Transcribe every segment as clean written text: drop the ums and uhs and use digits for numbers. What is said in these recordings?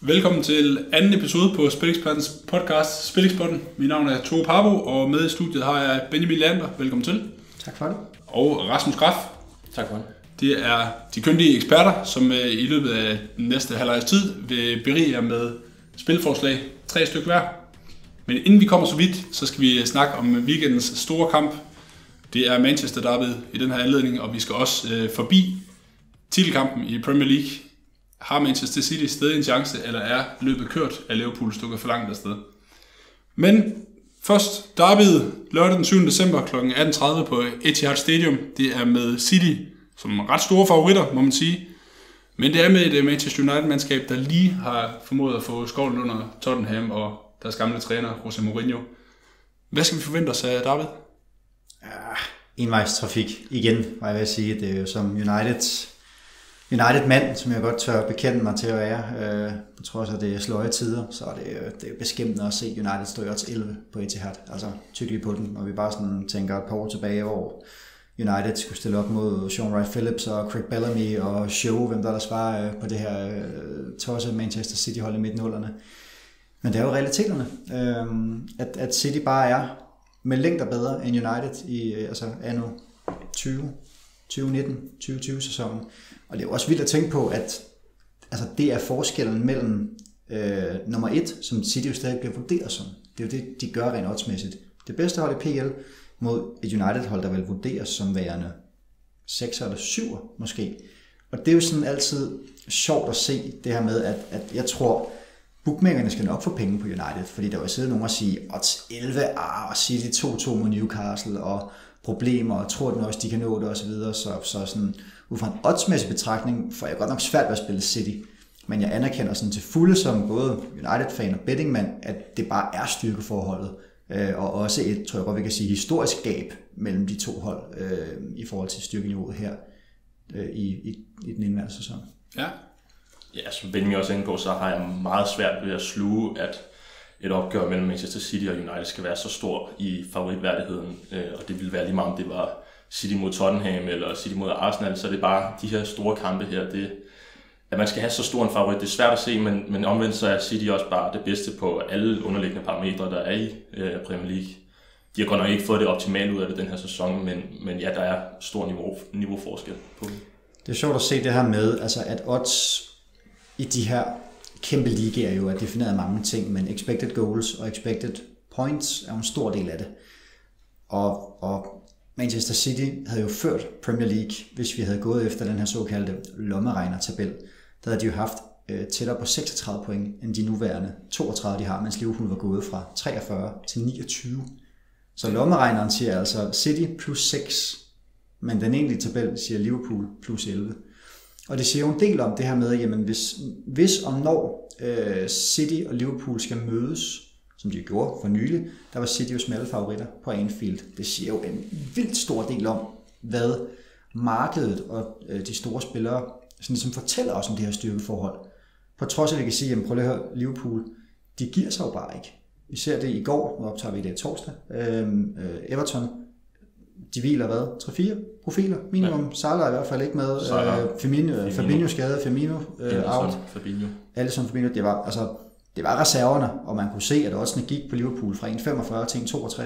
Velkommen til anden episode på Spilekspertens podcast Spilexperten. Mit navn er Tore Parbo, og med i studiet har jeg Benjamin Leander. Velkommen til. Tak for det. Og Rasmus Graf. Tak for det. Det er de kyndige eksperter, som i løbet af den næste halvårs tid vil berige jer med spilforslag, 3 stykker hver. Men inden vi kommer så vidt, så skal vi snakke om weekendens store kamp. Det er Manchester Derby i den her anledning, og vi skal også forbi titelkampen i Premier League. Har Manchester City stadig en chance, eller er løbet kørt af Liverpool stukket for langt afsted? Men først derbyet lørdag den 7. december kl. 18.30 på Etihad Stadium. Det er med City som ret store favoritter, må man sige. Men det er med et Manchester United-mandskab, der lige har formået at få skovlen under Tottenham og deres gamle træner, Jose Mourinho. Hvad skal vi forvente os af derbyet? Envejstrafik igen, var jeg vil sige. Det er jo som United-mand, som jeg godt tør bekende mig til at være. På trods af det sløje tider, så er det er beskæmmende at se United stå til 11 på Etihad. Altså tydeligt på den, og vi bare sådan tænker et par år tilbage, hvor United skulle stille op mod Sean Wright-Phillips og Craig Bellamy og Show, hvem der var på det her tosse Manchester City-hold i midten-nullerne. Men det er jo realiteterne, at City bare er med længder bedre end United i anno 2019-2020 sæsonen. Og det er jo også vildt at tænke på, at det er forskellen mellem nummer 1, som City jo stadig bliver vurderet som. Det er jo det, de gør rent oddsmæssigt. Det bedste hold i PL mod et United-hold, der vil vurderes som værende 6 eller 7 måske. Og det er jo sådan altid sjovt at se det her med, at jeg tror, bookmakerne skal nok få penge på United, fordi der vil sidde nogen og sige, odds 11, og City 2-2 mod Newcastle, og problemer, og tror den også, de kan nå det osv. Så sådan, ud fra en oddsmæssig betragtning, får jeg godt nok svært ved at spille City. Men jeg anerkender sådan til fulde som både United-fan og bettingmand, at det bare er styrkeforholdet. Og også et, tror jeg godt, vi kan sige, historisk gab mellem de to hold i forhold til styrkeniveauet her i den indværende sæson. Ja. Ja, som Benjamin også inde på, så har jeg meget svært ved at sluge, at et opgør mellem Manchester City og United skal være så stor i favoritværdigheden. Og det ville være lige meget, om det var City mod Tottenham eller City mod Arsenal, så det er bare de her store kampe her, at man skal have så stor en favorit. Det er svært at se, men omvendt så er City også bare det bedste på alle underliggende parametre, der er i Premier League. De har godt nok ikke fået det optimalt ud af det den her sæson, men ja, der er stor niveauforskel på det. Det er sjovt at se det her med, at odds i de her kæmpe ligaer jo er defineret af mange ting, men expected goals og expected points er en stor del af det. Og Manchester City havde jo ført Premier League, hvis vi havde gået efter den her såkaldte lommeregner-tabel. Der havde de jo haft tættere på 36 point end de nuværende 32, de har, mens Liverpool var gået fra 43 til 29. Så lommeregneren siger altså City plus 6, men den egentlige tabel siger Liverpool plus 11. Og det siger jo en del om det her med, jamen hvis og når City og Liverpool skal mødes, som de gjorde for nylig, der var City jo smalle favoritter på Anfield. Det siger jo en vildt stor del om, hvad markedet og de store spillere sådan ligesom fortæller os om det her styrkeforhold. På trods af, at vi kan sige, jamen prøv lige at høre, Liverpool, de giver sig jo bare ikke. Vi ser det i går, nu optager vi det torsdag. Everton, de hviler hvad? 3-4 profiler minimum. Ja. Salah er i hvert fald ikke med. Fabinho skade, Firmino out. Alisson, Fabinho. Det var reserverne, og man kunne se, at oddsene gik på Liverpool fra 1,45 til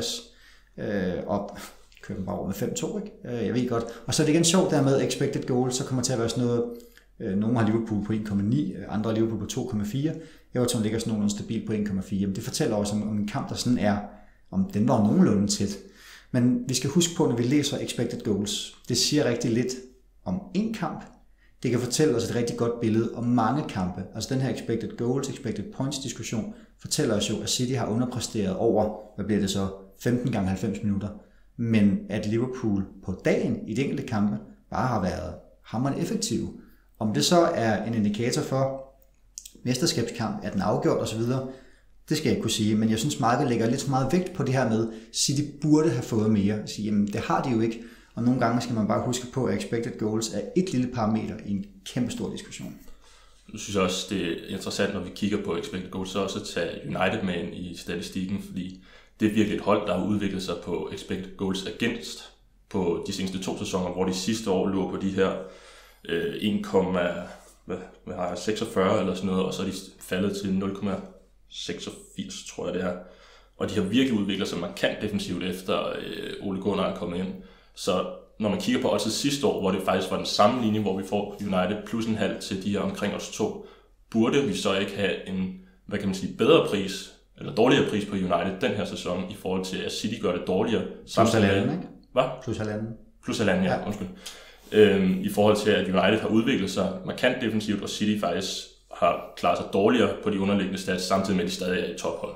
1,62. Og kører dem bare over med 5-2, ikke? Jeg ved godt. Og så er det igen sjovt der med expected goals, så kommer til at være sådan noget. Nogle har Liverpool på 1,9, andre har Liverpool på 2,4. Everton ligger sådan nogenlunde stabilt på 1,4. Men det fortæller også om en kamp, der sådan er, om den var nogenlunde tæt. Men vi skal huske på, når vi læser expected goals, det siger rigtig lidt om en kamp. Det kan fortælle os et rigtig godt billede om mange kampe. Altså den her expected goals, expected points diskussion fortæller os jo, at City har underpræsteret over, hvad bliver det så, 15 gange 90 minutter. Men at Liverpool på dagen i de enkelte kampe bare har været hammerende effektive. Om det så er en indikator for mesterskabskamp, at den er afgjort osv., det skal jeg ikke kunne sige, men jeg synes, markedet lægger lidt for meget vægt på det her med, City burde have fået mere. Så, jamen, det har de jo ikke, og nogle gange skal man bare huske på, at expected goals er et lille parameter i en kæmpe stor diskussion. Jeg synes også, det er interessant, når vi kigger på expected goals, så også at tage United med ind i statistikken, fordi det er virkelig et hold, der har udviklet sig på expected goals against på de seneste 2 sæsoner, hvor de sidste år lå på de her hvad har jeg, 46 eller sådan noget, og så er de faldet til 0,86, tror jeg det er. Og de har virkelig udviklet sig markant defensivt efter Ole Gunnar er kommet ind. Så når man kigger på odds sidste år, hvor det faktisk var den samme linje, hvor vi får United plus en halv til de her omkring odds 2, burde vi så ikke have en, hvad kan man sige, bedre pris, eller dårligere pris på United den her sæson, i forhold til at City gør det dårligere. Plus halvanden, ikke? Hvad? Plus halvanden. Plus halvanden, ja. Undskyld. I forhold til, at United har udviklet sig markant defensivt, og City faktisk har klaret sig dårligere på de underliggende stats, samtidig med, at de stadig er i tophold.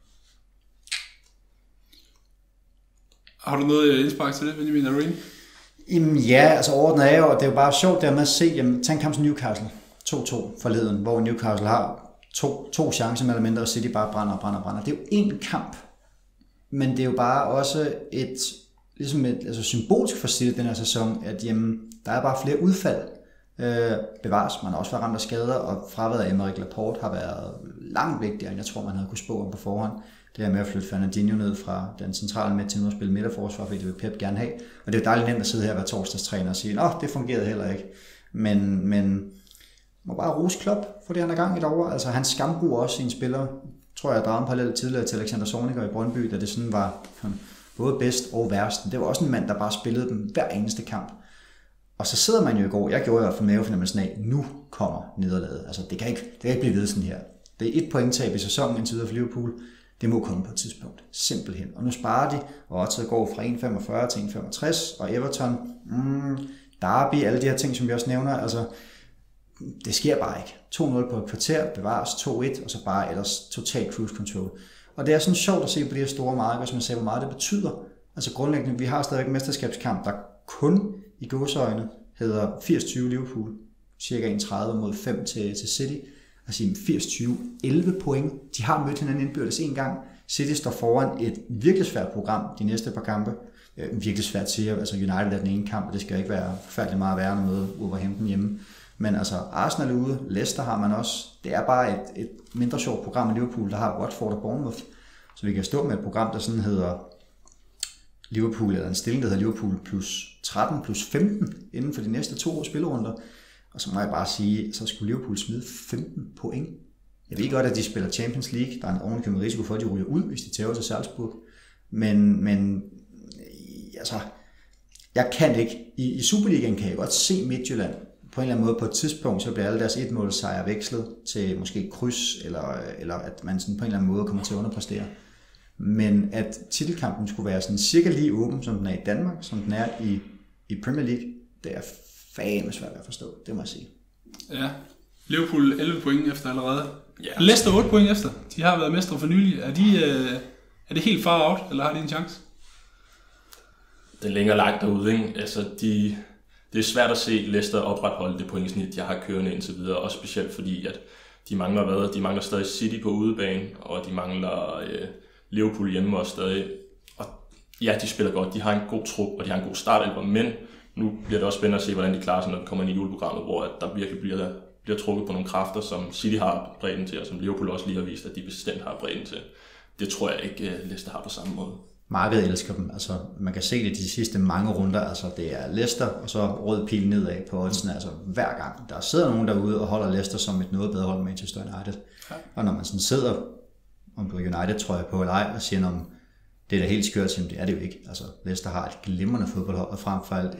Har du noget indspark til det, Benjamin Arena? Jamen ja, altså overordnet er jo, og det er jo bare sjovt der med at se, jamen, tag en kamp som Newcastle, 2-2 forleden, hvor Newcastle har to chancer med eller mindre, og City bare brænder. Det er jo én kamp, men det er jo bare også et symbolsk for City den her sæson, at jamen, der er bare flere udfald. Bevares, man har også været ramt af skader, og fraværet af Aymeric Laporte har været langt vigtigere, end jeg tror, man havde kunne spå om på forhånd. Det her med at flytte Fernandinho ned fra den centrale midt til nu at spille midterforsvar, fordi det vil Pep gerne have. Og det er jo dejligt nemt at sidde her og være torsdagstræner og sige, det fungerede heller ikke. Men må bare rose Klopp for det, han er gang i derovre. Altså han skambruger også sine spillere. Tror jeg dragede en parallel tidligere til Alexander Zorniger i Brøndby, da det sådan var både bedst og værst. Det var også en mand, der bare spillede dem hver eneste kamp. Og så sidder man jo i går, jeg gjorde i hvert fald mavefornemmelsen af, nu kommer nederlaget. Altså det kan ikke blive ved sådan her. Det er 1 pointtab i sæsonen indtil videre for Liverpool. Det må komme på et tidspunkt. Simpelthen. Og nu sparer de, og oddset går fra 1,45 til 1,65, og Everton, Derby, alle de her ting, som vi også nævner, altså, det sker bare ikke. 2-0 på et kvarter, bevares 2-1, og så bare ellers total cruise control. Og det er sådan sjovt at se på de her store marker, som jeg sagde, hvor meget det betyder. Altså grundlæggende, vi har stadigvæk en mesterskabskamp, der kun i gåseøjne hedder 80-20 Liverpool, cirka 1,30 mod 5 til City. Altså 80-20, 11 point. De har mødt hinanden indbyrdes en gang. City står foran et virkelig svært program de næste par kampe. Virkelig svært at sige, altså United er den ene kamp, og det skal ikke være forfærdeligt meget værre med Wolverhampton hjemme. Men altså Arsenal er ude, Leicester har man også. Det er bare et mindre sjovt program i Liverpool, der har Watford og Bournemouth. Så vi kan stå med et program, der sådan hedder Liverpool, eller en stilling, der hedder Liverpool plus 13 plus 15 inden for de næste 2 spillerunder. Og så må jeg bare sige, så skulle Liverpool smide 15 point. Jeg ved godt, at de spiller Champions League. Der er en ordentlig risiko for, at de ryger ud, hvis de tager til Salzburg. Men altså, jeg kan ikke. I Superligaen kan jeg godt se Midtjylland på en eller anden måde på et tidspunkt, så bliver alle deres 1-målsejre vekslet til måske kryds, eller at man sådan på en eller anden måde kommer til at underpræstere. Men at titelkampen skulle være sådan cirka lige åben, som den er i Danmark, som den er i Premier League, det er fandme svært at forstå, det må jeg sige. Ja, Liverpool 11 point efter allerede. Yeah. Leicester 8 point efter. De har været mestre for nylig. Er det helt far out, eller har de en chance? Den ligger langt derude, ikke? Altså, det er svært at se Leicester opretholde det pointsnit, jeg har kørende indtil videre, også specielt fordi, at de mangler stadig City på udebane, og de mangler Liverpool hjemme også stadig. Og ja, de spiller godt, de har en god trup, og de har en god startelver, men nu bliver det også spændende at se, hvordan de klarer sig, når de kommer ind i juleprogrammet, hvor at der virkelig bliver trukket på nogle kræfter, som City har bredden til, og som Liverpool også lige har vist, at de bestemt har bredden til. Det tror jeg ikke, Leicester har på samme måde. Markedet elsker dem. Altså, man kan se det de sidste mange runder. Altså, det er Leicester, og så rød pil nedad på oddsen. Altså, hver gang. Der sidder nogen derude og holder Leicester som et noget bedre hold med Manchester United. Ja. Og når man sådan sidder om på United, tror jeg på eller ej, og siger, om det er da helt skørt, så det er det jo ikke. Altså, Leicester har et glimrende fodboldhold, og frem for alt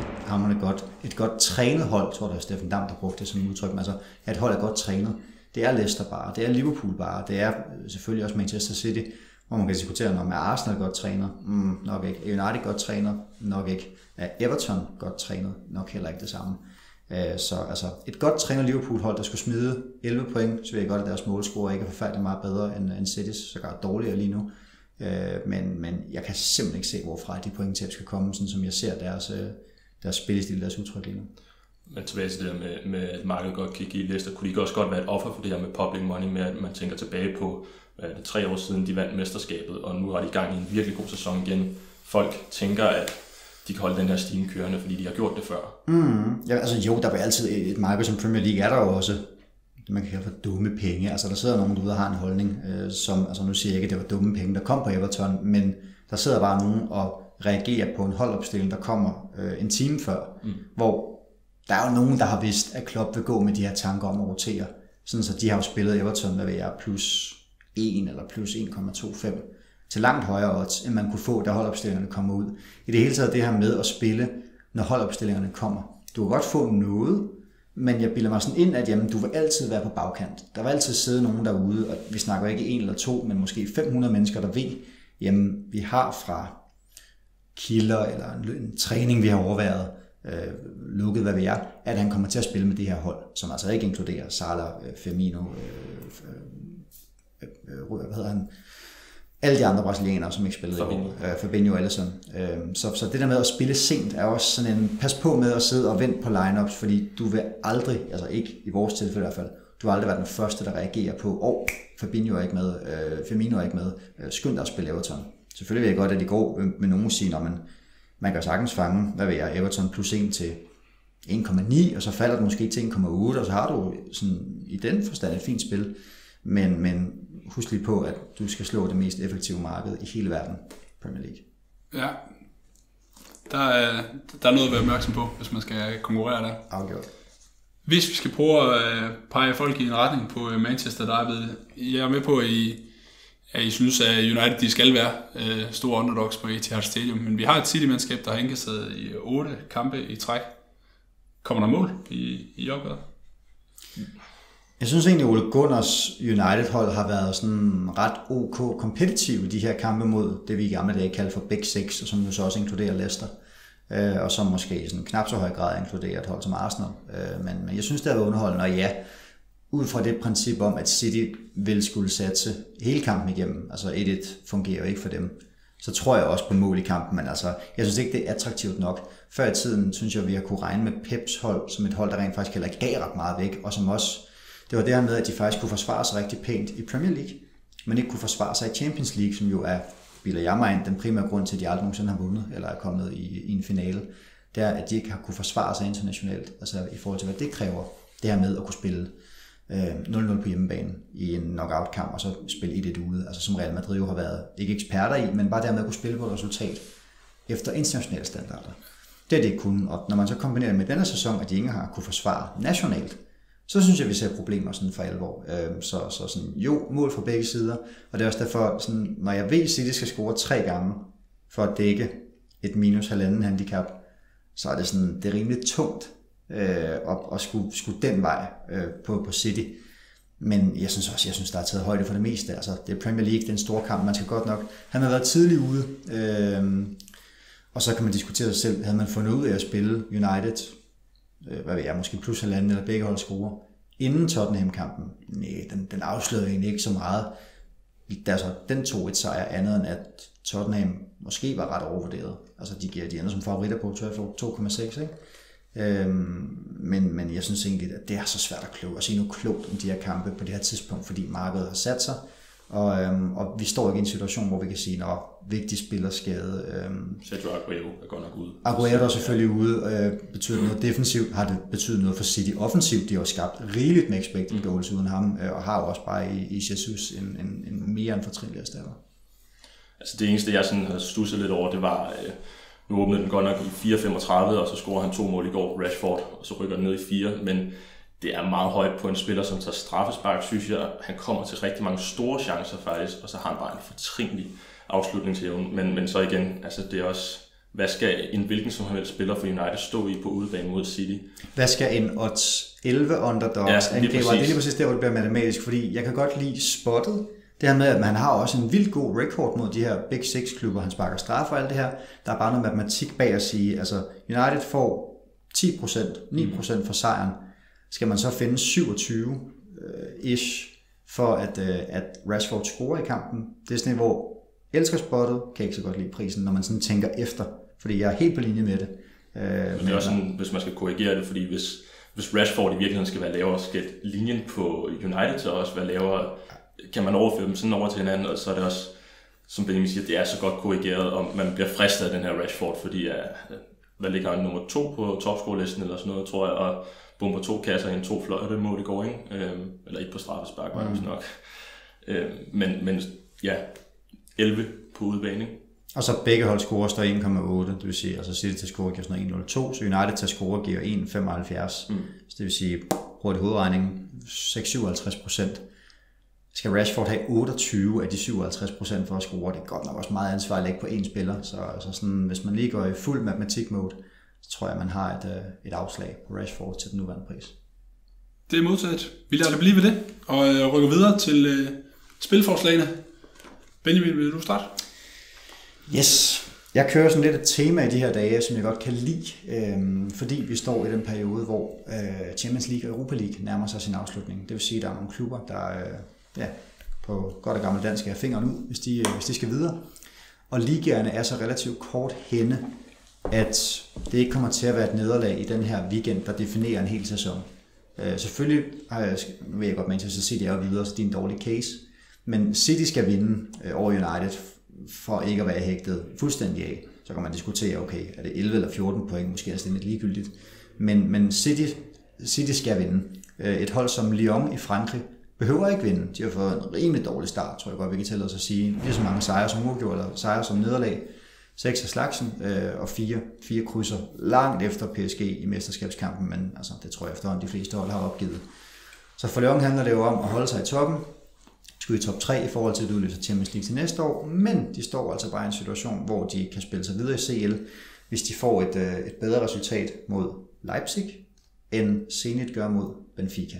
et godt trænet hold, tror jeg, Steffen Dam, der brugte det som udtryk. Men altså, at et hold er godt trænet. Det er Leicester bare, det er Liverpool bare, det er selvfølgelig også Manchester City, hvor man kan diskutere, om er Arsenal godt træner? Nok ikke. Er United godt træner? Nok ikke. Er Everton godt trænet? Nok heller ikke det samme. Så altså, et godt træner Liverpool-hold, der skulle smide 11 point, så ved jeg godt, at deres målscore ikke er forfærdeligt meget bedre end City's, så gør dårligere lige nu. Men jeg kan simpelthen ikke se, hvorfra de pointtab skal komme, sådan som jeg ser deres spillestil, deres udtryk lige nu. Men tilbage til det der med at markedet godt kan give Leicester, kunne de også godt være et offer for det her med public money, med at man tænker tilbage på 3 år siden, de vandt mesterskabet, og nu har de i gang i en virkelig god sæson igen. Folk tænker, at de kan holde den her stime kørende, fordi de har gjort det før. Ja, altså jo, der er altid et marked som Premier League, er der jo også det, man kan kalde for dumme penge. Altså der sidder nogen derude og har en holdning, som, altså nu siger jeg ikke, at det var dumme penge, der kom på Everton, men der sidder bare nogen og reagerer på en holdopstilling, der kommer en time før, hvor der er jo nogen, der har vidst, at Klopp vil gå med de her tanker om at rotere. Sådan så de har jo spillet Everton, hvad ved jeg, plus 1 eller plus 1,25 til langt højere odds, end man kunne få, da holdopstillingerne kommer ud. I det hele taget det her med at spille, når holdopstillingerne kommer. Du kan godt få noget, men jeg bilder mig sådan ind, at jamen, du vil altid være på bagkant. Der vil altid sidde nogen derude, og vi snakker ikke 1 eller 2, men måske 500 mennesker, der ved, jamen vi har fra kilder eller en træning, vi har overværet, lukket, hvad ved jeg, at han kommer til at spille med det her hold, som altså ikke inkluderer Salah, Firmino, hvad hedder han, alle de andre brasilianere, som ikke spillede i går, Fabinho og Alisson. Så det der med at spille sent, er også sådan en, pas på med at sidde og vente på lineups, fordi du vil aldrig, altså ikke i vores tilfælde i hvert fald, du vil aldrig være den første, der reagerer på, Fabinho er ikke med, Firmino er ikke med, skynd dig at spille Everton. Selvfølgelig vil jeg godt, at de går med nogen sige, men man kan sagtens fange, hvad ved jeg, Everton plus 1 til 1,9, og så falder det måske til 1,8, og så har du sådan, i den forstand et fint spil. Men husk lige på, at du skal slå det mest effektive marked i hele verden, Premier League. Ja, der er noget at være opmærksom på, hvis man skal konkurrere der. Afgjort. Hvis vi skal prøve at pege folk i en retning på Manchester Derby, jeg er med på, at I synes, at United de skal være store underdogs på Etihad Stadium, men vi har et City-mandskab, der har indkasseret i 8 kampe i træk. Kommer der mål i opgøret? Jeg synes egentlig, at Ole Gunners United-hold har været sådan ret ok kompetitiv i de her kampe mod det, vi i gamle dage kalder for Big Six, og som jo så også inkluderer Leicester, og som måske i sådan knap så høj grad inkluderer et hold som Arsenal. Men jeg synes, det har været underholdende, og ja, ud fra det princip om, at City vil skulle satse hele kampen igennem, altså 1-1 fungerer jo ikke for dem, så tror jeg også på mål i kampen, men altså, jeg synes ikke, det er attraktivt nok. Før i tiden synes jeg, vi har kunne regne med Peps hold som et hold, der rent faktisk heller ikke gav ret meget væk, og som også, det var det her med, at de faktisk kunne forsvare sig rigtig pænt i Premier League, men ikke kunne forsvare sig i Champions League, som jo er, bilder jeg mig ind, den primære grund til, at de aldrig nogensinde har vundet, eller er kommet i en finale, det er, at de ikke har kunne forsvare sig internationalt, altså i forhold til, hvad det kræver, det her med at kunne spille 0-0 på hjemmebane i en knockout-kamp, og så spille 1-1 ude, altså som Real Madrid jo har været, ikke eksperter i, men bare dermed at kunne spille på et resultat efter internationale standarder. Det er det ikke kun, og når man så kombinerer det med denne sæson, at de ikke har kunne forsvare nationalt, så synes jeg, vi ser problemer sådan for alvor. Så sådan, jo, mål fra begge sider, og det er også derfor, sådan, når jeg ved, at City skal score 3 gange for at dække et -1,5 handicap, så er det sådan, det er rimelig tungt at skulle den vej på City. Men jeg synes, der er taget højde for det meste. Altså, det er Premier League, det er en stor kamp, man skal godt nok. Han har været tidlig ude, og så kan man diskutere sig selv, havde man fundet ud af at spille United, hvad ved jeg, måske plus 1,5 eller begge hold scorer, inden Tottenham-kampen. Nej, den afslørede egentlig ikke så meget. Altså, den 2-1 sejr andet end, at Tottenham måske var ret overvurderet. Altså, de ender som favoritter på 2,6, ikke? Men jeg synes egentlig, at det er så svært at sige noget klogt om de her kampe på det her tidspunkt, fordi markedet har sat sig, og vi står ikke i en situation, hvor vi kan sige, at vigtige spillere skade. Sergio Aguero er godt nok ude. Aguero er selvfølgelig ude. Betyder noget defensivt, har det betydet noget for City offensivt. De har skabt rigeligt med expected goals uden ham, og har jo også bare i Jesus en mere end fortrinlig erstatter. Altså det eneste, jeg sådan har stusset lidt over, det var, nu åbnede den godt nok i 4.35, og så scorer han 2 mål i går, Rashford, og så rykker den ned i 4, men det er meget højt på en spiller, som tager straffespark, synes jeg. Han kommer til rigtig mange store chancer faktisk, og så har han bare en fortrinlig afslutningsevne. Men så igen, altså det er også, hvad skal en hvilken som helst spiller for United stå i på udebane mod City? Hvad skal en odds 11 underdogs angriber? Det er lige præcis der, hvor det bliver matematisk, fordi jeg kan godt lide spottet. Det her med, at man har også en vildt god record mod de her Big Six-klubber, han sparker straffe og alt det her. Der er bare noget matematik bag at sige, altså United får 10%, 9% for sejren. Skal man så finde 27-ish for at Rashford scorer i kampen? Det er sådan et, hvor elsker spottet, kan ikke så godt lide prisen, når man sådan tænker efter, fordi jeg er helt på linje med det. Men det er også sådan, hvis man skal korrigere det, fordi hvis Rashford i virkeligheden skal være lavere, skal linjen på United så også være lavere. Kan man overføre dem sådan over til hinanden, og så er det også, som Benjamin siger, det er så godt korrigeret, og man bliver fristet af den her Rashford, fordi hvad ligger han nummer 2 på topscore-listen eller sådan noget, tror jeg, og bomber 2 kasser i en 2 fløjte mål i går, ikke? Eller 1 på straffespark, var det nok. Men ja, 11 på udebane, ikke? Og så begge hold scorer står 1,8, det vil sige, altså City til score giver sådan noget 1,02, så United til score giver 1,75. Så det vil sige, hurtig hovedregning, 6,57%. Skal Rashford have 28 af de 57% for at score? Det er godt nok også meget ansvar at lægge på én spiller, så altså sådan, hvis man lige går i fuld matematik-mode, så tror jeg, man har et afslag på Rashford til den nuværende pris. Det er modtaget. Vi lader det blive ved det, og rykker videre til spilforslagene. Benjamin, vil du starte? Yes. Jeg kører sådan lidt et tema i de her dage, som jeg godt kan lide, fordi vi står i den periode, hvor Champions League og Europa League nærmer sig sin afslutning. Det vil sige, at der er nogle klubber, der på godt og gammelt dansk er fingeren ud, hvis de skal videre. Og ligaerne er så relativt kort henne, at det ikke kommer til at være et nederlag i den her weekend, der definerer en hel sæson. Selvfølgelig nu ved jeg godt, Manchester City er videre, så det er en dårlig case. Men City skal vinde over United for ikke at være hægtet fuldstændig af. Så kan man diskutere, okay, er det 11 eller 14 point, måske er det lidt ligegyldigt. Men City skal vinde. Et hold som Lyon i Frankrig behøver ikke vinde. De har fået en rimelig dårlig start, tror jeg godt, vi kan tillade os at sige. Lige så mange sejre som uafgjort, eller sejre som nederlag. 6 af slagsen, og 4 krydser langt efter PSG i mesterskabskampen, men altså, det tror jeg efterhånden de fleste hold har opgivet. Så for Lyon handler det jo om at holde sig i toppen, skulle i top 3 i forhold til at udløse Champions League til næste år, men de står altså bare i en situation, hvor de kan spille sig videre i CL, hvis de får et bedre resultat mod Leipzig, end Zenit gør mod Benfica.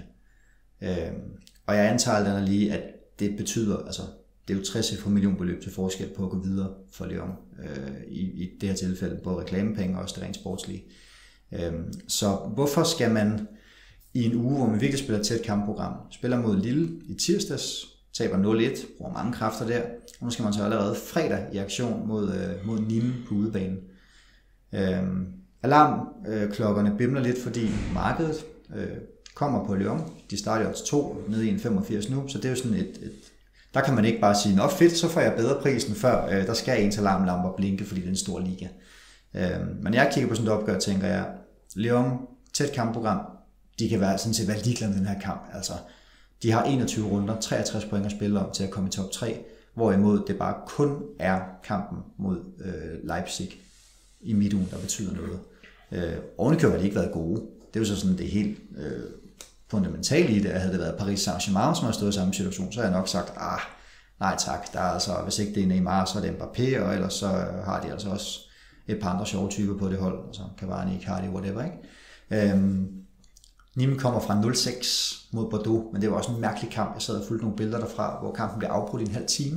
Og jeg antager lige, at det betyder, altså det er jo 60 millionbeløb til forskel på at gå videre for Lyon i det her tilfælde, både reklamepenge og også det rent sportslige. Så hvorfor skal man i en uge, hvor man virkelig spiller tæt kampprogram, spiller mod Lille i tirsdags, taber 0-1, bruger mange kræfter der, og nu skal man så allerede fredag i aktion mod Nîmes på udebanen. Alarmklokkerne bimler lidt, fordi markedet kommer på Lyon. De starter odds 2 nede i 1,85 nu, så det er jo sådan der kan man ikke bare sige, nå fedt, så får jeg bedre prisen før, der skal ens alarmlamper blinke, fordi det er en stor liga. Men når jeg kigger på sådan et opgør, tænker jeg, Lyon, tæt kampprogram, de kan sådan set være ligeglade med den her kamp. Altså, de har 21 runder, 63 point at spille om til at komme i top 3, hvorimod det bare kun er kampen mod Leipzig i midtugen, der betyder noget. Ovenikøbet har de ikke været gode. Det er jo så sådan det helt fundamentalt i det, at havde det været Paris Saint-Germain, som har stået i samme situation, så har jeg nok sagt, nej tak, der er altså, hvis ikke det er Neymar, så er det Mbappé, og ellers så har de altså også et par andre sjove typer på det hold, altså Cavani, Icardi, whatever, ikke? Nîmes kommer fra 0-6 mod Bordeaux, men det var også en mærkelig kamp. Jeg sad og fulgte nogle billeder derfra, hvor kampen blev afbrudt i en halv time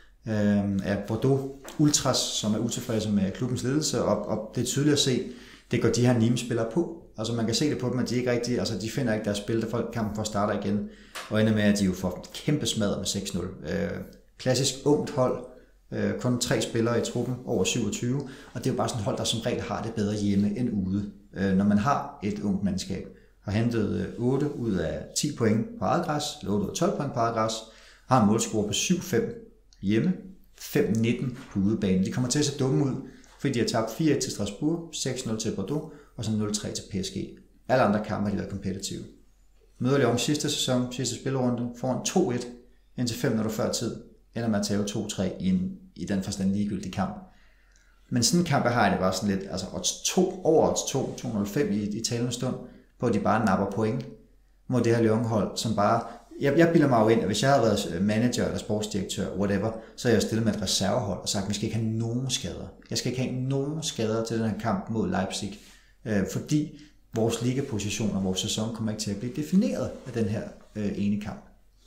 af Bordeaux Ultras, som er utilfredse med klubbens ledelse, og det er tydeligt at se, det går de her Nîmes-spillere på. Altså man kan se det på dem, at de ikke rigtig, altså de finder ikke deres spil, der kampen for at starte igen, og ender med, at de jo får kæmpe smadret med 6-0. Klassisk ungt hold, kun 3 spillere i truppen, over 27, og det er jo bare sådan et hold, der som regel har det bedre hjemme end ude. Når man har et ungt mandskab, har hentet 8 ud af 10 point på eget græs, 8 ud af 12 point på eget græs, har en målscore på 7-5 hjemme, 5-19 på udebane. De kommer til at se dumme ud, fordi de har tabt 4-1 til Strasbourg, 6-0 til Bordeaux, og så 0-3 til PSG. Alle andre kampe har de været kompetitive. Møder Lyon sidste sæson, sidste spillerunde, får en 2-1 indtil 5 minutter før tid, ender med at tage 2-3 i den forstand ligegyldige kamp. Men sådan en kamp har jeg det bare sådan lidt, altså over odds 2, 205 i talende stund, på at de bare napper point mod det her Lyon-hold, som bare, jeg bilder mig jo ind, at hvis jeg havde været manager eller sportsdirektør, whatever, så havde jeg stillet med et reservehold og sagt, at vi skal ikke have nogen skader. Jeg skal ikke have nogen skader til den her kamp mod Leipzig, fordi vores ligaposition og vores sæson kommer ikke til at blive defineret af den her ene kamp.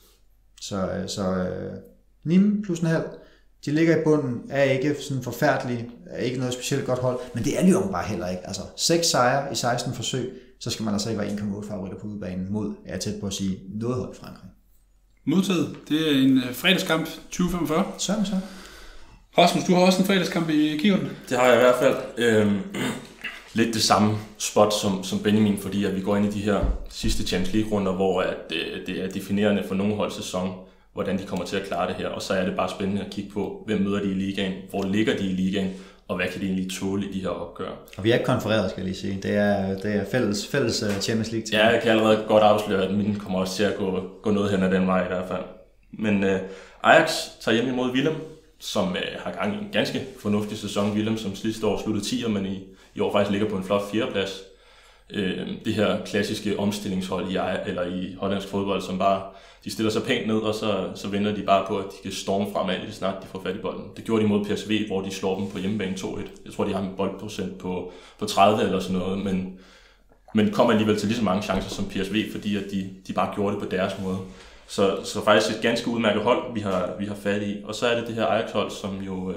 Så Nîmes plus en halv, de ligger i bunden, er ikke sådan forfærdelige, er ikke noget specielt godt hold, men det er Lyon bare heller ikke. Altså 6 sejre i 16 forsøg, så skal man altså ikke være 1,8 favoritter på udebanen mod, er tæt på at sige, noget hold i Frankrig. Modtaget. Det er en fredagskamp 2045. Så. Rasmus, du har også en fredagskamp i kiggerten. Det har jeg i hvert fald. Lidt det samme spot som Benjamin, fordi at vi går ind i de her sidste Champions League-runder, hvor det er definerende for nogle hold sæson, hvordan de kommer til at klare det her. Og så er det bare spændende at kigge på, hvem møder de i ligaen, hvor ligger de i ligaen, og hvad kan de egentlig tåle i de her opgør. Og vi er ikke konfereret, skal jeg lige sige. Det er fælles Champions League. Ja, jeg kan allerede godt afsløre, at min kommer også til at gå noget hen ad den vej i hvert fald. Men Ajax tager hjem imod Willem. som har gang i en ganske fornuftig sæson. Willem, som sidste år sluttede 10'er, men i år faktisk ligger på en flot 4. plads. Det her klassiske omstillingshold i hollandsk fodbold, som bare de stiller sig pænt ned, og så venter de bare på, at de kan storme fremad, lige snart de får fat i bolden. Det gjorde de mod PSV, hvor de slår dem på hjemmebane 2-1. Jeg tror, de har en boldprocent på 30 eller sådan noget, men kom alligevel til lige så mange chancer som PSV, fordi at de bare gjorde det på deres måde. Så faktisk et ganske udmærket hold, vi har fat i. Og så er det her Ajax-hold, som jo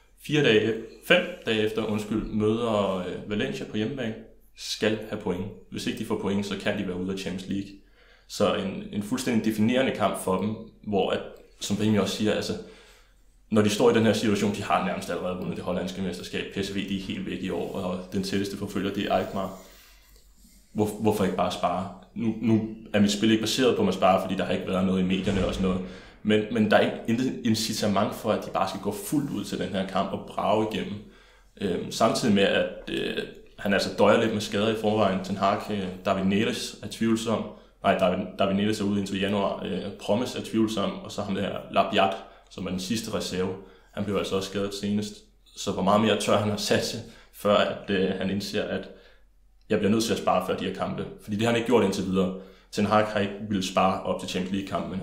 5 dage efter, møder Valencia på hjemmebane, skal have point. Hvis ikke de får point, så kan de være ude af Champions League. Så en fuldstændig definerende kamp for dem, hvor, at, som Brimi også siger, altså, når de står i den her situation, de har nærmest allerede vundet det hollandske mesterskab. PSV, de er helt væk i år, og den tætteste forfølger, det er Alkmaar. Hvorfor ikke bare spare? Nu er mit spil ikke baseret på, at man sparer, fordi der har ikke været noget i medierne og sådan noget. Men der er ikke incitament for, at de bare skal gå fuldt ud til den her kamp og brage igennem. Samtidig med, at han altså døjer lidt med skader i forvejen. Ten Hag, David Neres er tvivlsom. Nej, David Neres er ude indtil januar. Promes er tvivlsom, og så ham der Labiat, som er den sidste reserve. Han blev altså også skadet senest. Så hvor meget mere tør han at satse, før at han indser, at jeg bliver nødt til at spare før de her kampe. Fordi det har han ikke gjort indtil videre. Ten Hag har ikke ville spare op til Champions League-kampene.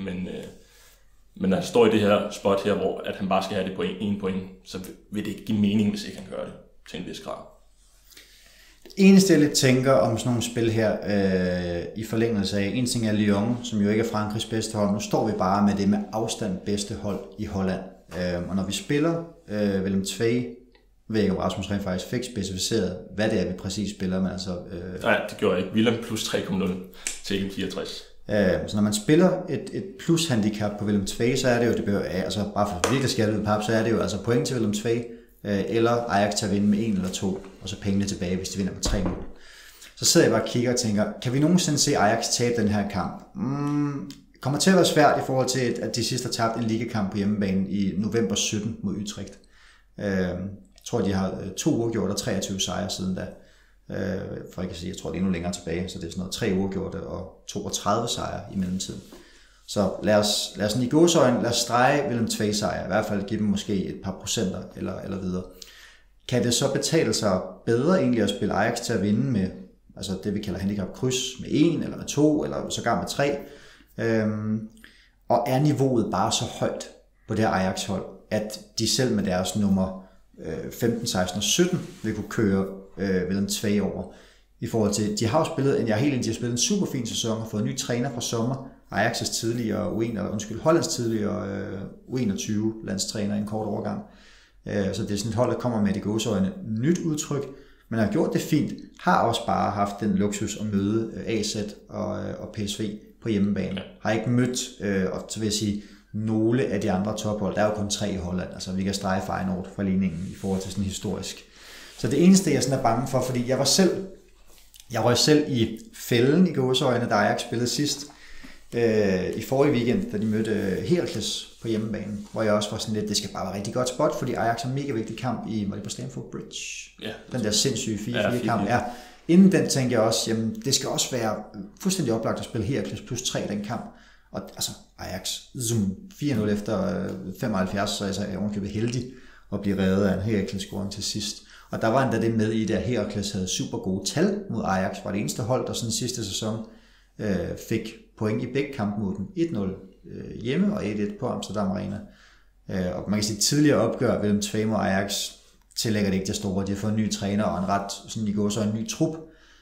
Men han står i det her spot her, hvor at han bare skal have det på 1 point, så vil det ikke give mening, hvis ikke han gør det til en vis grad. Det eneste, jeg lidt tænker om sådan nogle spil her i forlængelse af, en ting er Lyon, som jo ikke er Frankrigs bedste hold. Nu står vi bare med det med afstand bedste hold i Holland. Og når vi spiller Willem II, ved ikke om Rasmus rent faktisk fik specificeret, hvad det er, vi præcis spiller. Men altså, nej, det gjorde jeg ikke. Willem plus 3,0 til 1,64. Så når man spiller et plus-handicap på Willem II, så er det jo, det behøver, altså bare for virkelig skældet ud pap, så er det jo altså point til Willem II, eller Ajax til at vinde med 1 eller 2, og så pengene tilbage, hvis de vinder med 3 mål. Så sidder jeg bare og kigger og tænker, kan vi nogensinde se Ajax tabe den her kamp? Kommer til at være svært i forhold til, at de sidste har tabt en ligakamp på hjemmebane i november 17 mod Utrecht. Jeg tror, de har 2 uafgjorte og 23 sejre siden da. For ikke at sige, jeg tror, det er endnu længere tilbage, så det er sådan noget 3 uafgjorte og 32 sejre i mellemtiden. Så lad os i gåseøjne, lad os strege Willem II sejre, i hvert fald give dem måske et par procenter eller videre. Kan det så betale sig bedre egentlig at spille Ajax til at vinde med, altså det vi kalder handicap kryds, med 1 eller med 2 eller sågar med 3? Og er niveauet bare så højt på det her Ajax-hold, at de selv med deres nummer 15, 16 og 17 vil kunne køre Willem II over. I forhold til, de har jo spillet, de har spillet en super fin sæson og fået en ny træner fra sommer. Ajax' tidligere Hollands tidligere U21 landstræner i en kort overgang. Så det er sådan et hold, der kommer med det gåseøjne nyt udtryk, men har gjort det fint. Har også bare haft den luksus at møde AZ og PSV på hjemmebane. Har ikke mødt, og så vil jeg sige, nogle af de andre tophold. Der er jo kun 3 i Holland, altså vi kan strege Feyenoord fra ligningen i forhold til sådan historisk. Så det eneste, jeg sådan er bange for, fordi jeg røg selv i fælden i gåseøjne, da Ajax spillede sidst i forrige weekend, da de mødte Heracles på hjemmebane, hvor jeg også var sådan lidt, det skal bare være rigtig godt spot, fordi Ajax har en mega vigtig kamp var det på Stamford Bridge? Ja, den der sindssyge 4-4 kamp. Ja. Inden den tænkte jeg også, jamen det skal også være fuldstændig oplagt at spille Heracles plus 3 den kamp. Og altså Ajax, 4-0 efter 75, så er jeg ovenkøbet heldig at blive reddet af en Heracles-scoring til sidst. Og der var endda det med i, at Heracles havde super gode tal mod Ajax, var det eneste hold, der sådan sidste sæson fik point i begge kampe mod dem. 1-0 hjemme og 1-1 på Amsterdam Arena. Og man kan sige, tidligere opgør Willem II mod Ajax tillægger det ikke det store. De har fået en ny træner og en ret, sådan i går så en ny trup.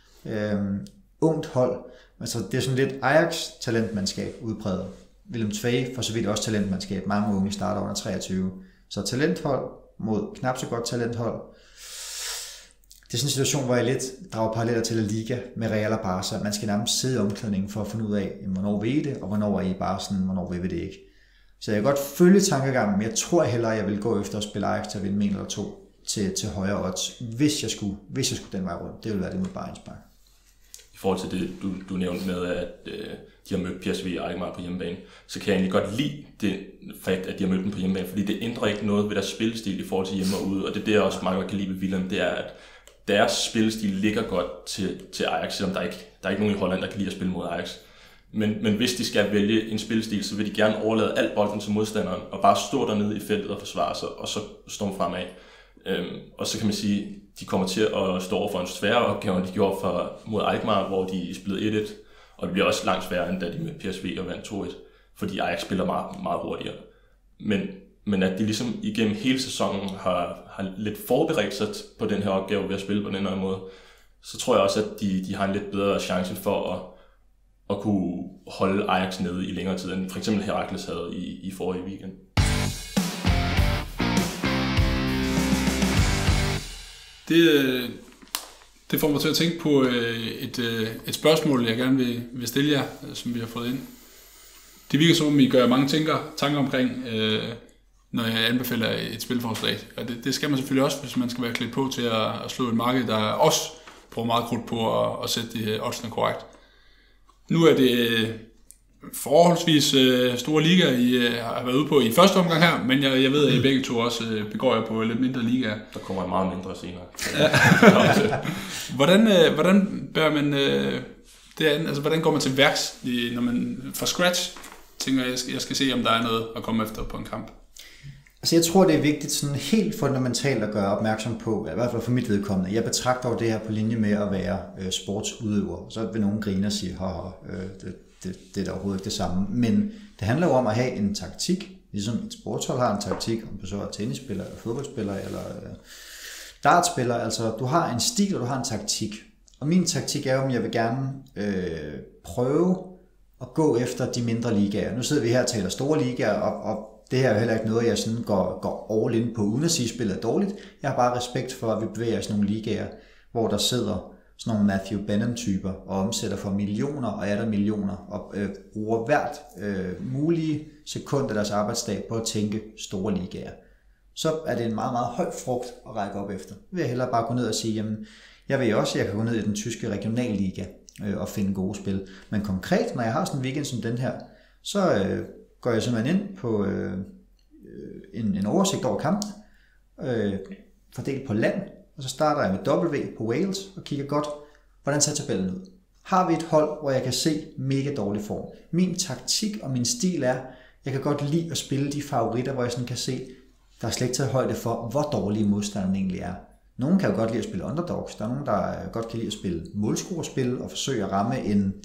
Ungt hold. Altså det er sådan lidt Ajax talentmandskab udpræget. Willem II for så vidt også talentmandskab. Mange unge starter under 23. Så talenthold mod knap så godt talenthold. Det er sådan en situation, hvor jeg lidt drager paralleller til La Liga med Real og Barca. Man skal nærmest sidde i omklædningen for at finde ud af, hvornår ved I det, og hvornår er I bare sådan, hvornår ved vi det ikke. Så jeg kan godt følge tankegangen, men jeg tror hellere, jeg vil gå efter at spille Ajax til at vinde med 1 eller 2 til højere odds, hvis jeg skulle den vej rundt. Det ville være det mod Bayerns Park. I forhold til det, du nævnte med, at de har mødt PSV og Alkmaar på hjemmebane, så kan jeg egentlig godt lide det fakt, at de har mødt dem på hjemmebane, fordi det ændrer ikke noget ved deres spillestil i forhold til hjemme og ude, og det er det, jeg også meget godt kan lide ved Willem, det er, at deres spillestil ligger godt til Ajax, selvom der er ikke nogen i Holland, der kan lide at spille mod Ajax. Men hvis de skal vælge en spilstil, så vil de gerne overlade alt bolden til modstanderen, og bare stå dernede i feltet og forsvare sig, og så storme fremad. Og så kan man sige, at de kommer til at stå over for en sværere opgave, end de gjorde mod Alkmaar, hvor de spillede 1-1. Og det bliver også langt sværere, end da de med PSV og vandt 2-1, fordi Ajax spiller meget, meget hurtigere. Men at de ligesom igennem hele sæsonen har lidt forberedt sig på den her opgave ved at spille på den her måde, så tror jeg også, at de har en lidt bedre chance for at kunne holde Ajax nede i længere tid, end for eksempel Herakles havde i forrige weekend. Det får mig til at tænke på et spørgsmål, jeg gerne vil stille jer, som vi har fået ind. Det virker som om, I gør mange tanker omkring, når jeg anbefaler et spilforslag. Og det skal man selvfølgelig også, hvis man skal være klædt på til at slå et marked, der også bruger meget krudt på at sætte de oddsene korrekt. Nu er det forholdsvis store ligaer, I har været ude på i første omgang her, men jeg ved, at I begge to også begår jer på lidt mindre ligaer. Der kommer en meget mindre senere. Hvordan bærer man det an? Altså, hvordan går man til værks, når man fra scratch tænker, jeg skal se, om der er noget at komme efter på en kamp? Altså jeg tror, det er vigtigt sådan helt fundamentalt at gøre opmærksom på, i hvert fald for mit vedkommende. Jeg betragter jo det her på linje med at være sportsudøver. Så vil nogen grine og sige, det er da overhovedet ikke det samme. Men det handler jo om at have en taktik, ligesom et sportshold har en taktik, om du så er tennisspiller, eller fodboldspiller, eller dartspiller. Altså du har en stil, og du har en taktik. Og min taktik er jo, at jeg vil gerne prøve at gå efter de mindre ligaer. Nu sidder vi her og taler store ligaer, og det her er heller ikke noget, jeg sådan går all in på, uden at sige, at spillet er dårligt. Jeg har bare respekt for, at vi bevæger os i nogle ligaer, hvor der sidder sådan nogle Matthew Benham-typer og omsætter for millioner og er der millioner og bruger hvert mulige sekund af deres arbejdsdag på at tænke store ligaer. Så er det en meget, meget høj frugt at række op efter. Jeg vil hellere bare gå ned og sige, jamen, jeg ved også, at jeg kan gå ned i den tyske regionalliga og finde gode spil. Men konkret, når jeg har sådan en weekend som den her, så går jeg simpelthen ind på en oversigt over kampen, fordelt på land, og så starter jeg med W på Wales og kigger godt, hvordan ser tabellen ud. Har vi et hold, hvor jeg kan se mega dårlig form? Min taktik og min stil er, jeg kan godt lide at spille de favoritter, hvor jeg sådan kan se, der er slet ikke taget højde for, hvor dårlige modstanderne egentlig er. Nogle kan jo godt lide at spille underdogs, der er nogen, der godt kan lide at spille målscorerspil og forsøge at ramme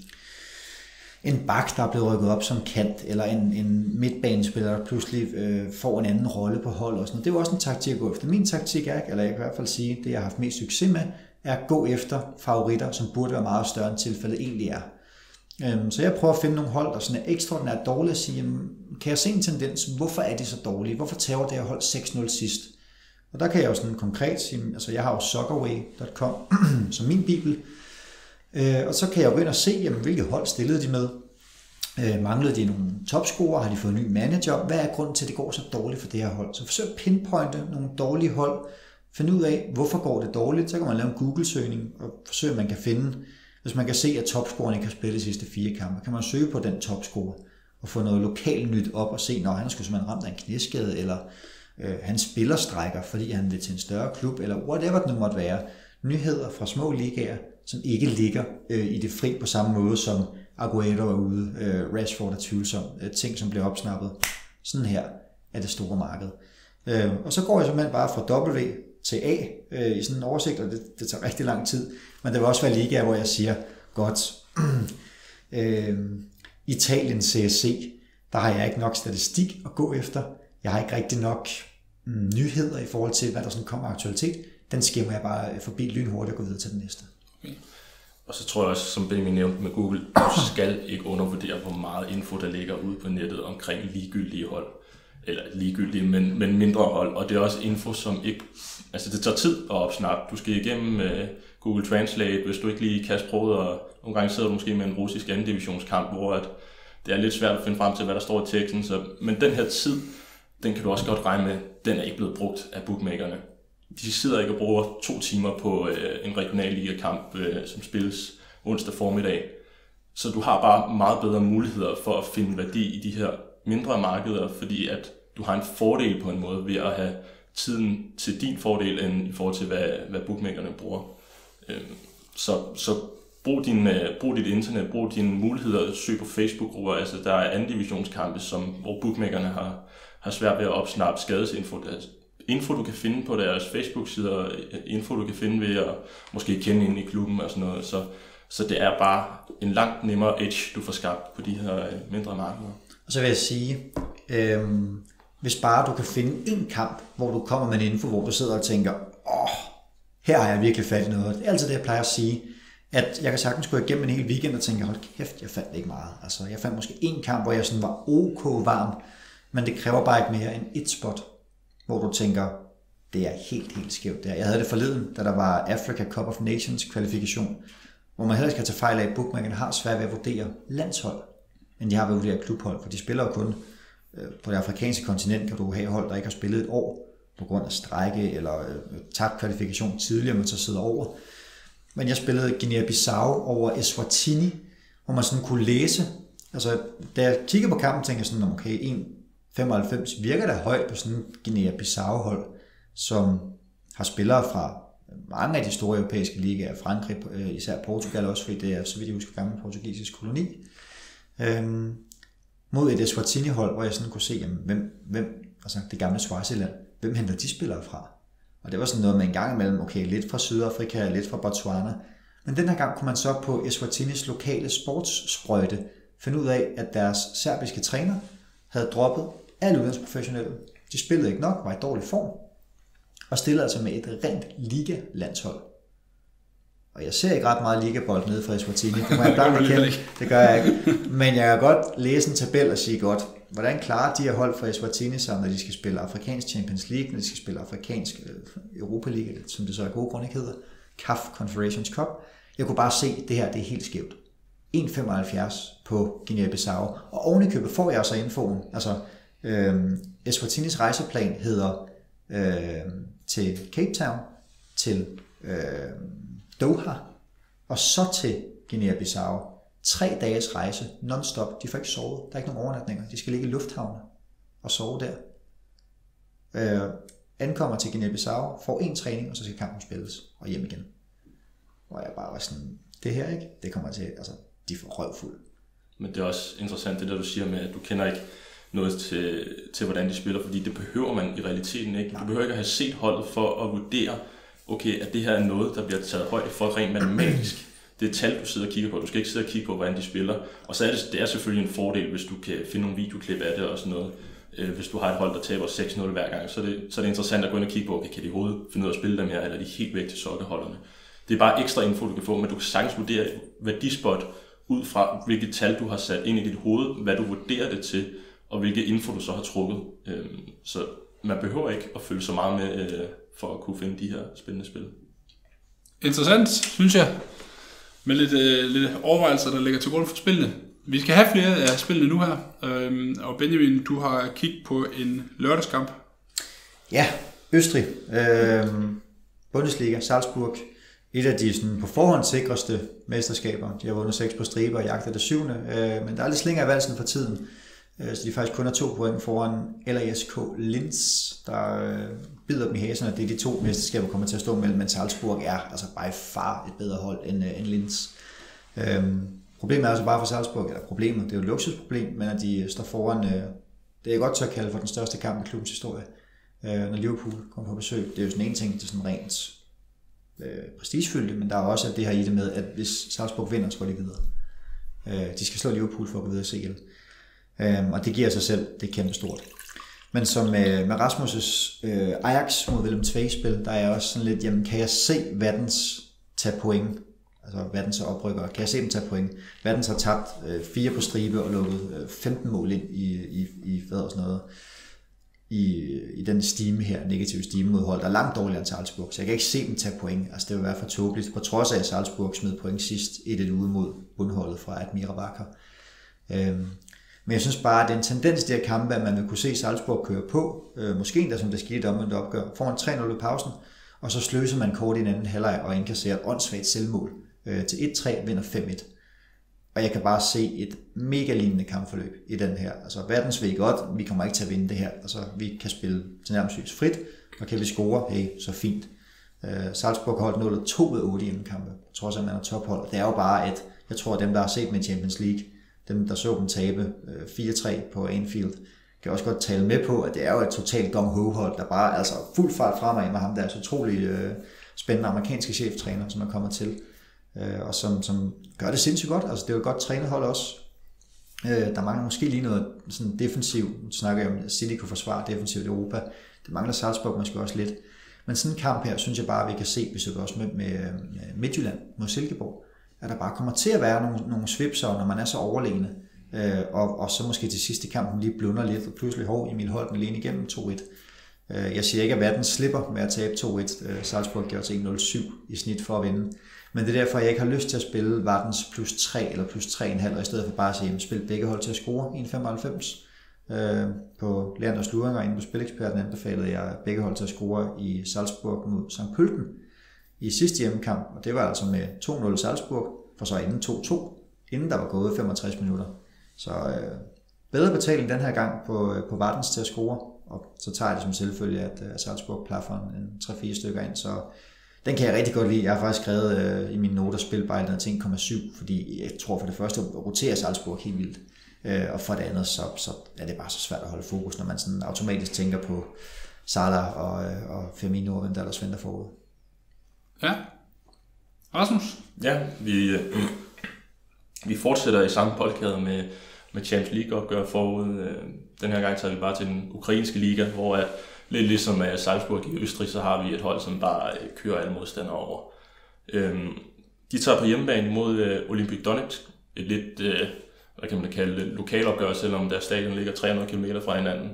en bak, der er blevet rykket op som kant, eller en midtbanespiller, der pludselig får en anden rolle på hold og sådan noget. Det er jo også en taktik at gå efter. Min taktik er, eller jeg kan i hvert fald sige, det jeg har haft mest succes med, er at gå efter favoritter, som burde være meget større end tilfældet egentlig er. Så jeg prøver at finde nogle hold, der sådan er ekstraordinært dårlige, og sige, kan jeg se en tendens, hvorfor er de så dårlige? Hvorfor tager det her hold 6-0 sidst? Og der kan jeg jo sådan konkret sige, altså jeg har jo soccerway.com som min bibel, og så kan jeg jo gå ind og se, jamen, hvilke hold stillede de med. Manglede de nogle topscorer? Har de fået en ny manager? Hvad er grunden til, at det går så dårligt for det her hold? Så forsøg at pinpointe nogle dårlige hold. Finde ud af, hvorfor går det dårligt. Så kan man lave en Google-søgning og forsøge, at man kan finde, hvis man kan se, at topscoreren ikke har spillet de sidste 4 kampe, kan man søge på den topscorer og få noget lokalt nyt op og se, når han skulle simpelthen ramt af en knæskade, eller han spiller strækker, fordi han vil til en større klub, eller whatever det nu måtte være. Nyheder fra små ligaer, som ikke ligger i det fri på samme måde som Aguero er ude, Rashford er tvivlsom, ting som bliver opsnappet. Sådan her er det store marked. Og så går jeg simpelthen bare fra W til A i sådan en oversigt, og det tager rigtig lang tid. Men der vil også være ligaer, hvor jeg siger, godt, Italien CSC, der har jeg ikke nok statistik at gå efter. Jeg har ikke rigtig nok nyheder i forhold til, hvad der sådan kommer aktualitet. Den skimmer jeg bare forbi lynhurtigt og går videre til den næste. Okay. Og så tror jeg også, som Benjamin nævnte med Google, du skal ikke undervurdere, hvor meget info, der ligger ude på nettet omkring ligegyldige hold. Eller ligegyldige, men mindre hold. Og det er også info, som ikke... Altså, det tager tid at opsnappe. Du skal igennem Google Translate, hvis du ikke lige kan sproget, og nogle gange sidder du måske med en russisk anden divisionskamp, hvor at det er lidt svært at finde frem til, hvad der står i teksten. Men den her tid, den kan du også godt regne med, den er ikke blevet brugt af bookmakerne. De sidder ikke og bruger 2 timer på en regional ligakamp, som spilles onsdag formiddag. Så du har bare meget bedre muligheder for at finde værdi i de her mindre markeder, fordi at du har en fordel på en måde ved at have tiden til din fordel, end i forhold til, hvad bookmakerne bruger. Så brug dit internet, brug dine muligheder, søg på Facebook-grupper. Altså, der er anden divisionskampe, hvor bookmakerne har svært ved at opsnappe skadesinfo. Info, du kan finde på deres Facebook-sider, info, du kan finde ved at måske kende ind i klubben og sådan noget. Så det er bare en langt nemmere edge, du får skabt på de her mindre markeder. Og så vil jeg sige, hvis bare du kan finde en kamp, hvor du kommer med en info, hvor du sidder og tænker, her har jeg virkelig fat i noget. Det er altid det, jeg plejer at sige, at jeg kan sagtens gå igennem en hel weekend og tænke, hold kæft, jeg fandt ikke meget. Altså, jeg fandt måske en kamp, hvor jeg sådan var ok varm, men det kræver bare ikke mere end et spot, hvor du tænker, det er helt skævt der. Jeg havde det forleden, da der var Africa Cup of Nations kvalifikation, hvor man heller skal tage fejl af, at bookmakerne har svært ved at vurdere landshold, end de har ved at vurdere klubhold, for de spiller jo kun på det afrikanske kontinent, kan du have hold, der ikke har spillet et år, på grund af strejke eller tabt kvalifikation tidligere, man så sidder over. Men jeg spillede Guinea-Bissau over Eswatini, hvor man sådan kunne læse. Altså, da jeg kigger på kampen, tænker jeg sådan, okay, 1,95 virker da højt på sådan en Guinea-Bissau-hold, som har spillere fra mange af de store europæiske ligaer, Frankrig, især Portugal også, fordi det er, så vidt jeg husker, gammel portugisisk koloni, mod et Eswatini-hold, hvor jeg sådan kunne se, jamen, hvem altså det gamle Swaziland, hvem henter de spillere fra? Og det var sådan noget med en gang imellem, okay, lidt fra Sydafrika, lidt fra Botswana. Men den her gang kunne man så på Eswatinis lokale sportssprøjte finde ud af, at deres serbiske træner havde droppet alle udlandsprofessionelle. De spillede ikke nok, var i dårlig form, og stillede altså med et rent liga-landshold. Og jeg ser ikke ret meget ligabold nede fra Eswatini, det må jeg blankt erkende, det gør jeg ikke. Men jeg kan godt læse en tabel og sige godt, hvordan klarer de her hold fra Eswatini sig, når de skal spille afrikansk Champions League, når de skal spille afrikansk Europa League, som det så af gode grunde ikke hedder, CAF Confederations Cup. Jeg kunne bare se, at det her det er helt skævt. 1,75 på Guinea-Bissau. Og oven i købet får jeg så infoen. Altså, Eswatinis rejseplan hedder til Cape Town, til Doha, og så til Guinea-Bissau. 3 dages rejse, non-stop. De får ikke sovet. Der er ikke nogen overnatninger. De skal ligge i lufthavne og sove der. Ankommer til Guinea-Bissau, får en træning, og så skal kampen spilles og hjem igen. Og jeg bare var sådan, det her ikke, det kommer til, altså, de får røvfuld. Men det er også interessant, det der du siger med, at du kender ikke noget til hvordan de spiller, fordi det behøver man i realiteten ikke. Du behøver ikke at have set holdet for at vurdere, okay, at det her er noget, der bliver taget højt for rent matematisk. Det er tal, du sidder og kigger på. Du skal ikke sidde og kigge på, hvordan de spiller. Og så er det er selvfølgelig en fordel, hvis du kan finde nogle videoklip af det og sådan noget. Hvis du har et hold, der taber 6-0 hver gang, så er det interessant at gå ind og kigge på, okay, kan de overhovedet finde ud af at spille dem her, eller er de helt væk til sokkeholderne. Det er bare ekstra info, du kan få, men du kan sagtens vurdere værdispot ud fra, hvilket tal du har sat ind i dit hoved, hvad du vurderer det til, og hvilke info du så har trukket. Så man behøver ikke at følge så meget med, for at kunne finde de her spændende spil. Interessant, synes jeg. Med lidt overvejelser, der ligger til grund for spillene. Vi skal have flere af spillene nu her. Og Benjamin, du har kigget på en lørdagskamp. Ja, Østrig. Bundesliga, Salzburg. Et af de sådan, på forhånd sikreste mesterskaber. De har vundet 6 på stribe og jagter det 7. Men der er lidt slinger i valsen for tiden. Så de faktisk kun har 2 point foran LASK Linz, der bider dem i haserne. Det er de 2 mesterskaber, der kommer til at stå mellem, men Salzburg er altså by far et bedre hold end Linz. Problemet er altså bare for Salzburg, eller problemet, det er jo et luksusproblem, men at de står foran, det er godt til at kalde for den største kamp i klubbens historie, når Liverpool kommer på besøg. Det er jo sådan en ting, det er sådan rent prestigefyldt, men der er også det her i det med, at hvis Salzburg vinder, så går de videre. De skal slå Liverpool for at gå videre i CL. Og det giver sig selv, det er kæmpe stort. Men som med Rasmus' Ajax mod Willem II-spil, der er også sådan lidt, jamen kan jeg se Wattens tage point, altså Wattens oprykker, kan jeg se dem tage point. Wattens har tabt 4 på stribe og lukket 15 mål ind i hvad også noget, i den stime her, negative stime mod hold, der er langt dårligere end Salzburg, så jeg kan ikke se dem tage point. Altså det vil være for tåbeligt, på trods af at Salzburg smed point sidst 1-1 ude mod bundholdet fra Admira Wacker. Men jeg synes bare, at det er en tendens i de her kampe, at man vil kunne se Salzburg køre på, måske endda som det skete i et omvendt opgør, får en 3-0 i pausen, og så sløser man kort i en anden halvleg og indkasserer et åndssvagt selvmål til 1-3, vinder 5-1. Og jeg kan bare se et mega lignende kampforløb i den her. Altså verdens ved godt, vi kommer ikke til at vinde det her. Altså vi kan spille til nærmest frit, og kan vi score, hey, så fint. Salzburg har holdt 0-2 ud af 8 hjemmekampe, trods at man er tophold. Det er jo bare jeg tror, dem, der har set med Champions League, dem, der så dem tabe 4-3 på Anfield, kan også godt tale med på, at det er jo et totalt gung-ho-hold, der bare altså fuld fart fremad med ham, der er så utrolig spændende amerikanske cheftræner, som er kommet til, og som gør det sindssygt godt. Altså, det er jo et godt trænet hold også. Der mangler måske lige noget sådan defensivt. Nu snakker jeg om, at City kunne forsvare defensivt i Europa. Det mangler Salzburg måske også lidt. Men sådan en kamp her, synes jeg bare, vi kan se, hvis vi også med Midtjylland mod Silkeborg, at der bare kommer til at være nogle svipser, når man er så overlegne. Og så måske til sidste kamp lige blunder lidt, og pludselig Emil Holten alene igennem 2-1. Jeg siger ikke, at verden slipper med at tabe 2-1. Salzburg gjorde til 1-0-7 i snit for at vinde. Men det er derfor, jeg ikke har lyst til at spille Vardens plus 3 eller plus 3,5, og i stedet for bare at sige, spil begge hold til at score 1,95. På Leanders Luringer inde på Spileksperten anbefalede jeg begge hold til at score i Salzburg mod St. Pölten i sidste hjemmekamp, og det var altså med 2-0 Salzburg, for så inden 2-2, inden der var gået 65 minutter. Så bedre betaling den her gang på Vardens til at score, og så tager jeg det som selvfølge, at Salzburg plaffer en 3-4 stykker ind, så den kan jeg rigtig godt lide. Jeg har faktisk skrevet i mine noter spilbejlet til 1,7, fordi jeg tror for det første roterer Salzburg helt vildt, og for det andet så er det bare så svært at holde fokus, når man sådan automatisk tænker på Salah og Firmino og hvem der ellers venter forud. Ja. Rasmus? Ja, vi fortsætter i samme boldgade med Champions League opgør forud. Den her gang tager vi bare til den ukrainske liga, hvor at lidt ligesom Salzburg i Østrig, så har vi et hold, som bare kører alle modstandere over. De tager på hjemmebane mod Olympic Donetsk, et lidt, hvad kan man kalde det, lokalopgør, selvom deres stadion ligger 300 km fra hinanden.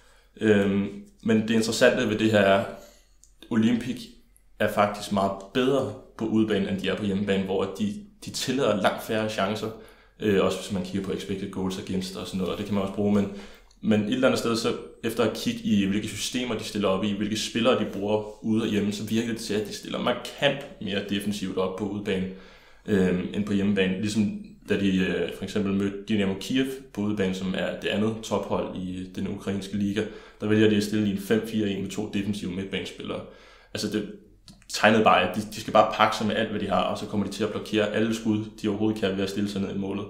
Men det interessante ved det her er, Olympic er faktisk meget bedre på udebane, end de er på hjemmebane, hvor de tillader langt færre chancer, også hvis man kigger på expected goals against og sådan noget, og det kan man også bruge, men et eller andet sted, så efter at kigge i, hvilke systemer de stiller op i, hvilke spillere de bruger ude og hjemme, så virker det til, at de stiller markant mere defensivt op på udebane end på hjemmebane. Ligesom da de for eksempel mødte Dynamo Kiev på udebane, som er det andet tophold i den ukrainske liga, der vælger de at stille i en 5-4-1 med 2 defensive midtbanespillere. Altså det tegnede bare, at de skal bare pakke sig med alt, hvad de har, og så kommer de til at blokere alle skud, de overhovedet kan ved at stille sig ned i målet.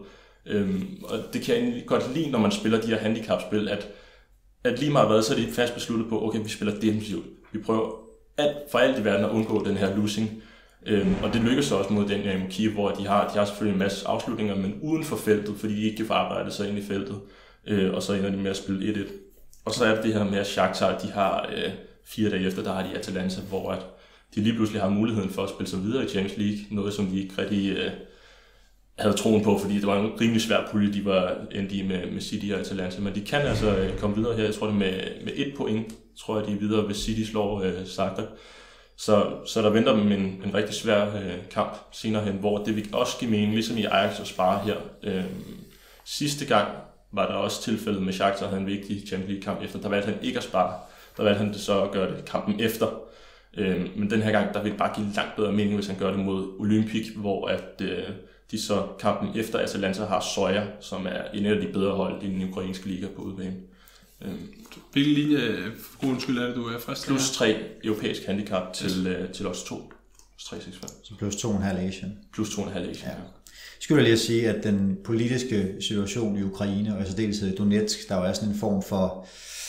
Og det kan jeg egentlig godt lide, når man spiller de her handicapspil, at lige meget hvad, så er de fast besluttet på, okay, vi spiller defensivt. Vi prøver for alt i verden at undgå den her losing. Og det lykkes så også mod den Kiev, hvor de har selvfølgelig en masse afslutninger, men uden for feltet, fordi de ikke kan få arbejdet sig ind i feltet. Og så ender de med at spille 1-1. Og så er det her med, at Shakhtar, de har 4 dage efter, der har de Atalanta, hvor at de lige pludselig har muligheden for at spille sig videre i Champions League. Noget, som de ikke rigtig havde troen på, fordi det var en rimelig svær pulje, de var endt i med City og Atalanta. Men de kan altså komme videre her. Jeg tror, det med 1 point, tror jeg, de er videre, hvis City slår Zagreb. Så der venter dem en rigtig svær kamp senere hen, hvor det vil også give mening, ligesom i Ajax og spare her. Sidste gang var der også tilfældet med Shakhtar, havde en vigtig Champions League-kamp efter. Der valgte han ikke at spare. Der valgte han det så at gøre det kampen efter. Men den her gang, der vil det bare give langt bedre mening, hvis han gør det mod Olympic, hvor at de så kampen efter Atalanta har Soja, som er en af de bedre hold i den ukrainske liga på udebane. Hvilken linje, for god undskyld, er det, du er frisk? Plus 3 europæisk handicap til os 2. 3,65. Så plus 2,5 Asian. Plus 2,5 Asian, ja. Skulle jeg lige at sige, at den politiske situation i Ukraine, og i særdeleshed i Donetsk, der jo er sådan en form for,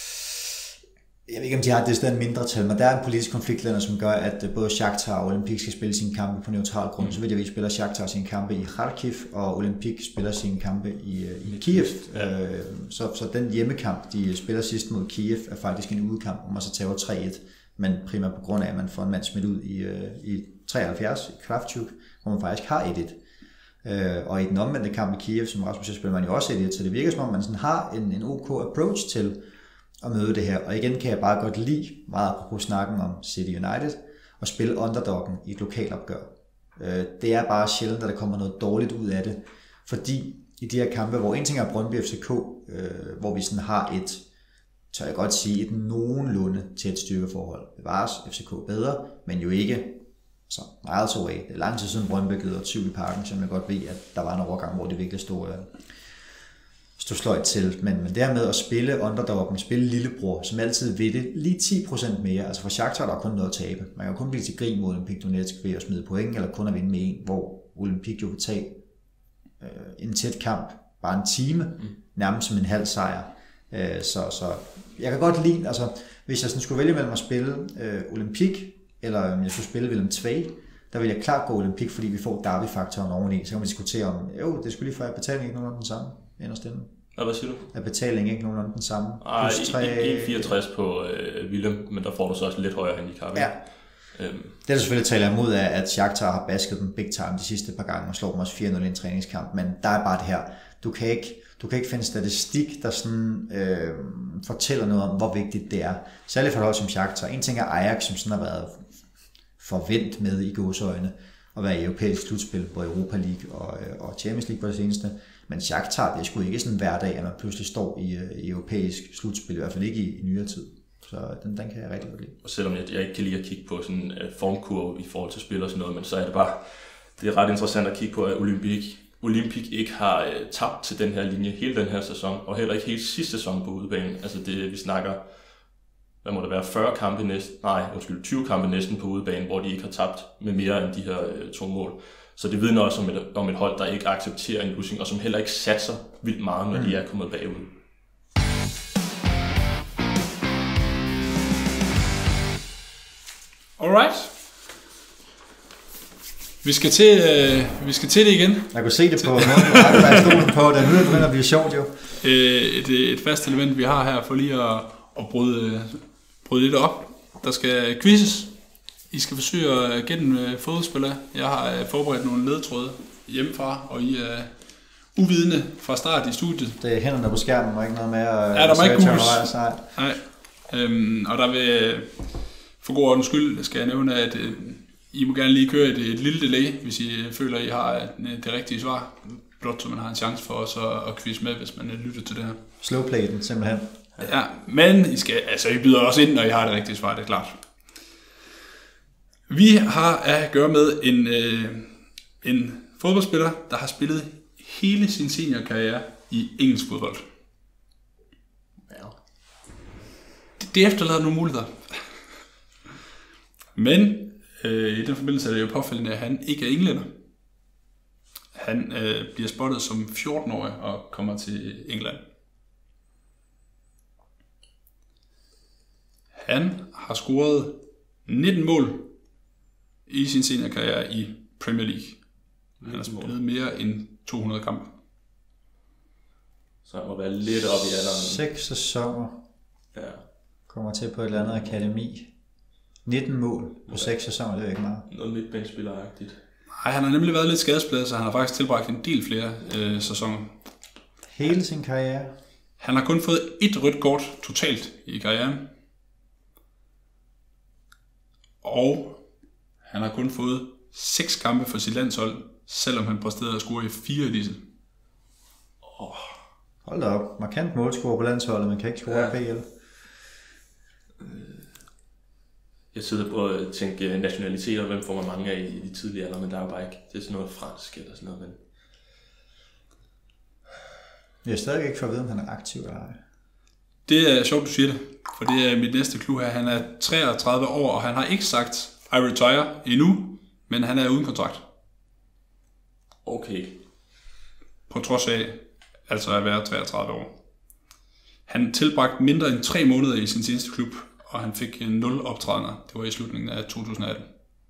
jeg ved ikke, om de har det stedet mindretal, men der er en politisk konflikt, som gør, at både Shakhtar og Olympic skal spille sine kampe på neutral grund. Så vil jeg vide, spiller Shakhtar sine kampe i Kharkiv, og Olympic spiller sine kampe i Kiev. Ja. Så den hjemmekamp, de spiller sidst mod Kiev, er faktisk en udekamp, hvor man så tager 3-1, men primært på grund af, at man får en mand smidt ud i 73 i Kravchuk, hvor man faktisk har 1-1. Og i den omvendte kamp i Kiev, som Rasmus spiller man jo også 1-1, så det virker som om, man sådan har en OK approach til at møde det her. Og igen kan jeg bare godt lide, meget apropos snakken om City United, at spille underdoggen i et lokalopgør. Det er bare sjældent, at der kommer noget dårligt ud af det, fordi i de her kampe, hvor en ting er Brøndby FCK, hvor vi sådan har et, tør jeg godt sige, et nogenlunde tæt styrkeforhold. Bevares FCK bedre, men jo ikke så miles away. Det er lang tid siden Brøndby gled 20 i parken, som jeg godt ved, at der var en overgang, hvor det virkelig stod hvis du slår et til. Men det her med at spille underdoggen, spille lillebror, som altid ved det, lige 10% mere. Altså for Shakhtar der er kun noget at tabe. Man kan kun blive til grin mod Olympique Donetsk ved at smide point, eller kun at vinde med en, hvor Olympique jo vil tage en tæt kamp, bare en time, nærmest som en halv sejr. Så jeg kan godt lide, altså hvis jeg sådan skulle vælge mellem at spille Olympique, eller jeg skulle spille Willem II, der vil jeg klart gå Olympique, fordi vi får derby-faktoren oveni. Så kan man diskutere om, det skulle lige for, at betalingen ikke nogenlunde den samme. Hvad siger du? Er betalingen ikke nogenlunde den samme? Nej, 1,64 på Willem, men der får du så også lidt højere handicap. Ja. Det er selvfølgelig taler imod af, at Shakhtar har basket dem big time de sidste par gange, og slår dem også 4-0 i en træningskamp, men der er bare det her, du kan ikke finde statistik, der sådan, fortæller noget om, hvor vigtigt det er. Særligt for et hold som Shakhtar. En ting er Ajax, som sådan har været forvent med i gåseøjne, at være i europæisk slutspil, både Europa League og Champions League på det seneste. Men Shakhtar, det er sgu ikke sådan hver dag, at man pludselig står i europæisk slutspil, i hvert fald ikke i nyere tid. Så den kan jeg rigtig godt lide. Og selvom jeg ikke kan lide at kigge på sådan en formkurve i forhold til spil og sådan noget, men så er det bare, det er ret interessant at kigge på, at Olympique ikke har tabt til den her linje hele den her sæson, og heller ikke hele sidste sæson på udebanen. Altså det, vi snakker, hvad må det være, 20 kampe næsten på udebanen, hvor de ikke har tabt med mere end de her 2 mål. Så det vidner også om et hold, der ikke accepterer en losing, og som heller ikke satser vildt meget, når de er kommet bagud. Alright. Vi skal til det igen. Jeg kunne se det på måden, du har stolen på. Den nu begynder at blive sjovt jo. Et fast element, vi har her for lige at bryde lidt op. Der skal quizzes. I skal forsøge at gætte en fodboldspiller. Jeg har forberedt nogle ledtråde hjemmefra, og I er uvidende fra start i studiet. Det er hænderne på skærmen, og ikke noget med at... Ja, der må ikke googles. Nej. Og der vil, for god ordens skyld, skal jeg nævne, at I må gerne lige køre et lille delay, hvis I føler, at I har det rigtige svar. Blot så man har en chance for os at quizze med, hvis man lytter til det her. Slowplay den, simpelthen. Ja, men I byder også ind, når I har det rigtige svar, det er klart. Vi har at gøre med en fodboldspiller, der har spillet hele sin seniorkarriere i engelsk fodbold. Ja. Det efterlader nogle muligheder. Men i den forbindelse er det jo påfældende, at han ikke er englænder. Han bliver spottet som 14-årig og kommer til England. Han har scoret 19 mål i sin seniorkarriere i Premier League. Han har spillet mere end 200 kampe. Så han må være lidt op i alderen. 6 sæsoner. Ja. Kommer til på et eller andet akademi. 19 mål på 6 sæsoner, det er ikke meget. Noget midtbanespiller-agtigt. Nej, han har nemlig været lidt skadespladet, så han har faktisk tilbragt en del flere sæsoner. Hele sin karriere. Han har kun fået 1 rødt kort totalt i karrieren. Og han har kun fået 6 kampe for sit landshold, selvom han præsterede at score i 4 af disse. Hold da op. Markant målscorer på landsholdet, man kan ikke score i PL. Jeg sidder på at tænke nationaliteter, hvem får man mange af i de tidlige alder, men der er bare ikke, det er sådan noget fransk eller sådan noget. Men... Jeg er stadig ikke for at vide, om han er aktiv eller ej. Det er sjovt, du siger det, for det er mit næste clue her. Han er 33 år, og han har ikke sagt, I retire endnu, men han er uden kontrakt. Okay. På trods af, altså at være 33 år. Han tilbragte mindre end 3 måneder i sin seneste klub, og han fik 0 optrædener. Det var i slutningen af 2018.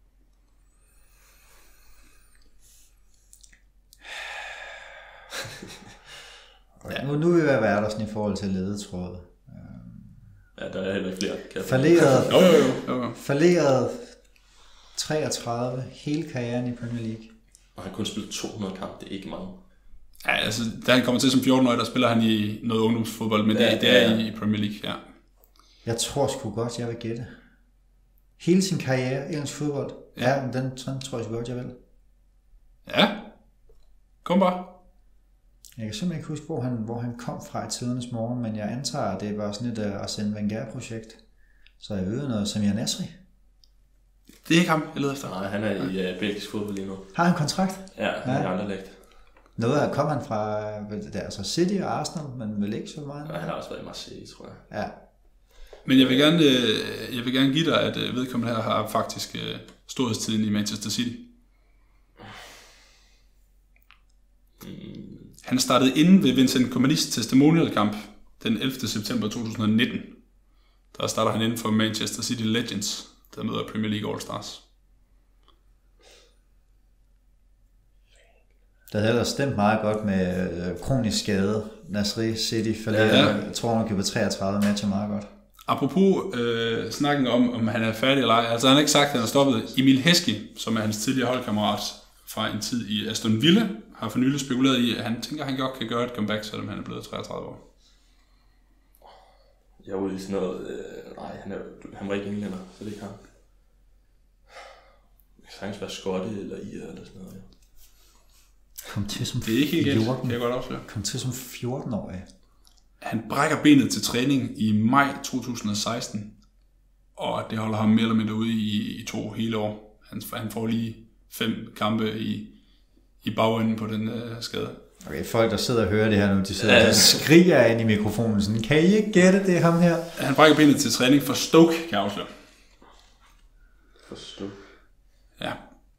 Ja. Nu er vi ved at være der sådan i forhold til ledetrådet. Ja, der er heller ikke flere. Falderet 33 hele karrieren i Premier League. Og han kun spillet 200 kampe, det er ikke mange. Ja, altså, da han kommer til som 14-årig, der spiller han i noget ungdomsfodbold, men det er i Premier League, ja. Jeg tror sgu godt, jeg vil gætte. Hele sin karriere i engelsk fodbold. Ja, men den tror jeg sgu godt, jeg vil. Ja, kom bare. Jeg kan simpelthen ikke huske, hvor han kom fra i tidernes morgen, men jeg antager, at det var sådan et Arsène Wenger-projekt. Så jeg ved noget Samir Nasri. Det er ikke ham, jeg leder efter. Nej, han er i belgisk fodbold lige nu. Har han kontrakt? Ja, han er i Anderlecht. Noget af kom han fra altså City og Arsenal, men vel ikke så meget? Ja, han har også været i Marseille, tror jeg. Ja. Men jeg vil gerne give dig, at vedkommende her har faktisk storhedstiden i Manchester City. Han startede inde ved Vincent Kompanis testimonial-kamp den 11. september 2019. Der starter han inden for Manchester City Legends, der møder Premier League All-Stars. Der havde der stemt meget godt med kronisk skade. Nasri City forlærer, jeg tror han køber 33 matcher meget godt. Apropos snakken om han er færdig eller ej, altså han har ikke sagt, at han har stoppet. Emil Heskey, som er hans tidligere holdkammerat fra en tid i Aston Villa, har for nylig spekuleret i, at han tænker, at han godt kan gøre et comeback, selvom han er blevet 33 år. Jeg er ude i sådan noget... nej, han var ikke englænder, så det er ikke ham. Det kan sagtens være skotte eller ir eller sådan noget. Ja. Kom til som det er ikke helt kan jeg godt afsløre. Kom til som 14-årig. Han brækker benet til træning i maj 2016, og det holder ham mere eller mindre ude i 2 hele år. Han får lige 5 kampe i bagenden på den skade. Okay, folk der sidder og hører det her nu, de sidder og skriger ind i mikrofonen sådan, kan I ikke gætte det ham her? Han brækker benet til træning for Stoke, kan jeg afsløre. For Stoke? Ja.